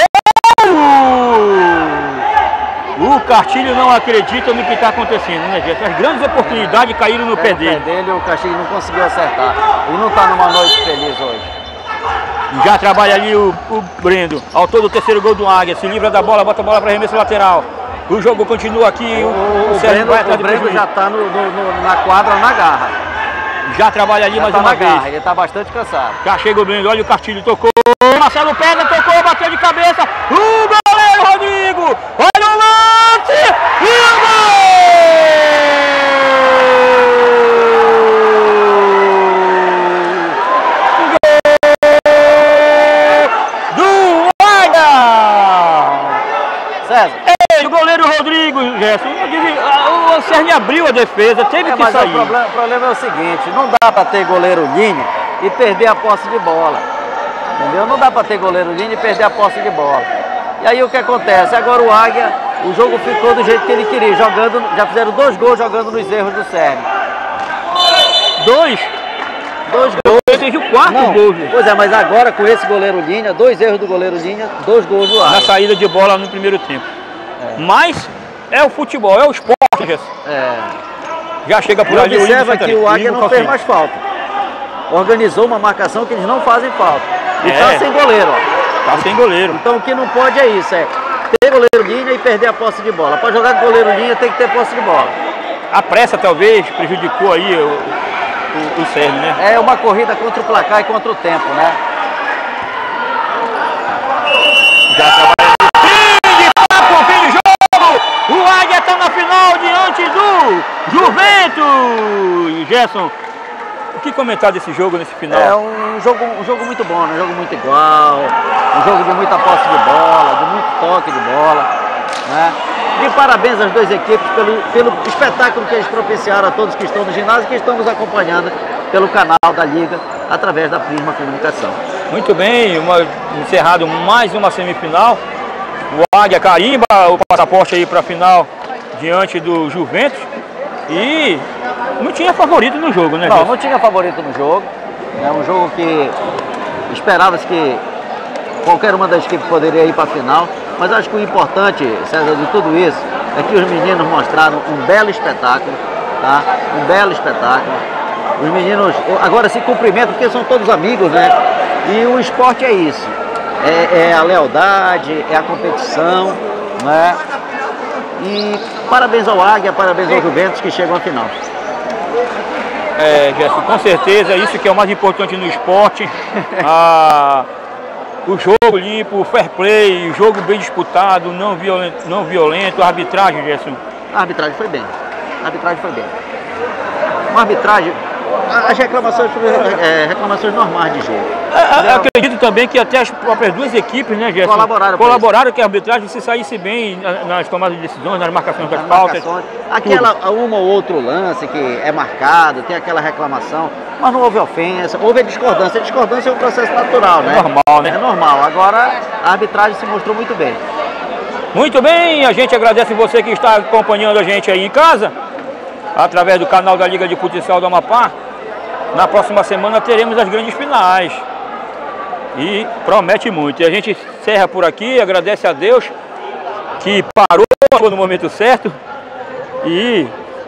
[SPEAKER 1] O Castilho não acredita no que está acontecendo, né, Gerson? As grandes oportunidades caíram no pé dele.
[SPEAKER 2] No pé dele, o Castilho não conseguiu acertar. Ele não está numa noite feliz hoje.
[SPEAKER 1] Já trabalha ali o Brendo. Autor do terceiro gol do Águia. Se livra da bola, bota a bola para arremesso lateral. O jogo continua aqui.
[SPEAKER 2] O Brendo já está na quadra, na garra.
[SPEAKER 1] Já trabalha ali mais uma vez.
[SPEAKER 2] Ele está bastante cansado.
[SPEAKER 1] Já chega o Brendo, olha o Castilho, tocou. Marcelo Pedra tocou, bateu de cabeça. O goleiro Rodrigo. Olha o lance. E o gol! Do Águia!
[SPEAKER 2] César.
[SPEAKER 1] O goleiro Rodrigo, Gerson. O Cerne abriu a defesa, teve que sair.
[SPEAKER 2] Mas o problema é o seguinte, não dá para ter goleiro linha e perder a posse de bola. Entendeu? Não dá para ter goleiro linha e perder a posse de bola. E aí o que acontece? Agora o Águia, o jogo ficou do jeito que ele queria, jogando, já fizeram 2 gols jogando nos erros do Cerne.
[SPEAKER 1] 2 gols. Teve o 4 gol.
[SPEAKER 2] Pois é, mas agora com esse goleiro linha, 2 erros do goleiro linha, 2 gols do Águia.
[SPEAKER 1] Na saída de bola no primeiro tempo. Mas é o futebol, é o esporte, Gerson. Já chega por ali.
[SPEAKER 2] Observa que o Águia não fez mais falta. Organizou uma marcação que eles não fazem falta. E está sem goleiro, ó.
[SPEAKER 1] Tá sem goleiro.
[SPEAKER 2] Então o que não pode é isso, ter goleiro linha e perder a posse de bola. Para jogar com goleiro linha tem que ter posse de bola.
[SPEAKER 1] A pressa talvez prejudicou aí o Cerne, né?
[SPEAKER 2] É uma corrida contra o placar e contra o tempo, né?
[SPEAKER 1] Já trabalha. Fim de jogo! O Águia está na final diante do Juventus! Gerson, o que comentar desse jogo nesse final?
[SPEAKER 2] É um jogo muito bom, um jogo muito igual, um jogo de muita posse de bola, de muito toque de bola, né? E parabéns às 2 equipes pelo espetáculo que eles propiciaram a todos que estão no ginásio e que estão nos acompanhando pelo canal da Liga, através da Prisma Comunicação.
[SPEAKER 1] Muito bem, encerrado mais uma semifinal. O Águia carimba o passaporte aí para a final diante do Juventus. E não tinha favorito no jogo, né?
[SPEAKER 2] Não tinha favorito no jogo. É um jogo que esperava-se que qualquer uma das equipes poderia ir para a final. Mas acho que o importante, César, de tudo isso é que os meninos mostraram um belo espetáculo, tá? Um belo espetáculo. Os meninos agora se cumprimentam porque são todos amigos, né? E o esporte é isso. É a lealdade, é a competição, né? E parabéns ao Águia, parabéns ao Juventus que chegam à final.
[SPEAKER 1] Gerson, com certeza, isso que é o mais importante no esporte. O jogo limpo, o fair play, o jogo bem disputado, não violento, a arbitragem, Gerson.
[SPEAKER 2] A arbitragem foi bem. A arbitragem foi bem. Uma arbitragem, as reclamações normais de jogo.
[SPEAKER 1] Acredito também que até as próprias duas equipes, né, Gerson, colaboraram que a arbitragem se saísse bem nas tomadas de decisões, nas marcações das faltas.
[SPEAKER 2] Um ou outro lance que é marcado, tem aquela reclamação, mas não houve ofensa, houve a discordância. A discordância é um processo natural, né?
[SPEAKER 1] É normal, né?
[SPEAKER 2] É normal. Agora a arbitragem se mostrou muito bem.
[SPEAKER 1] Muito bem, a gente agradece você que está acompanhando a gente aí em casa, através do canal da Liga de Futsal do Amapá. Na próxima semana teremos as grandes finais. E promete muito. E a gente encerra por aqui, agradece a Deus que parou no momento certo. E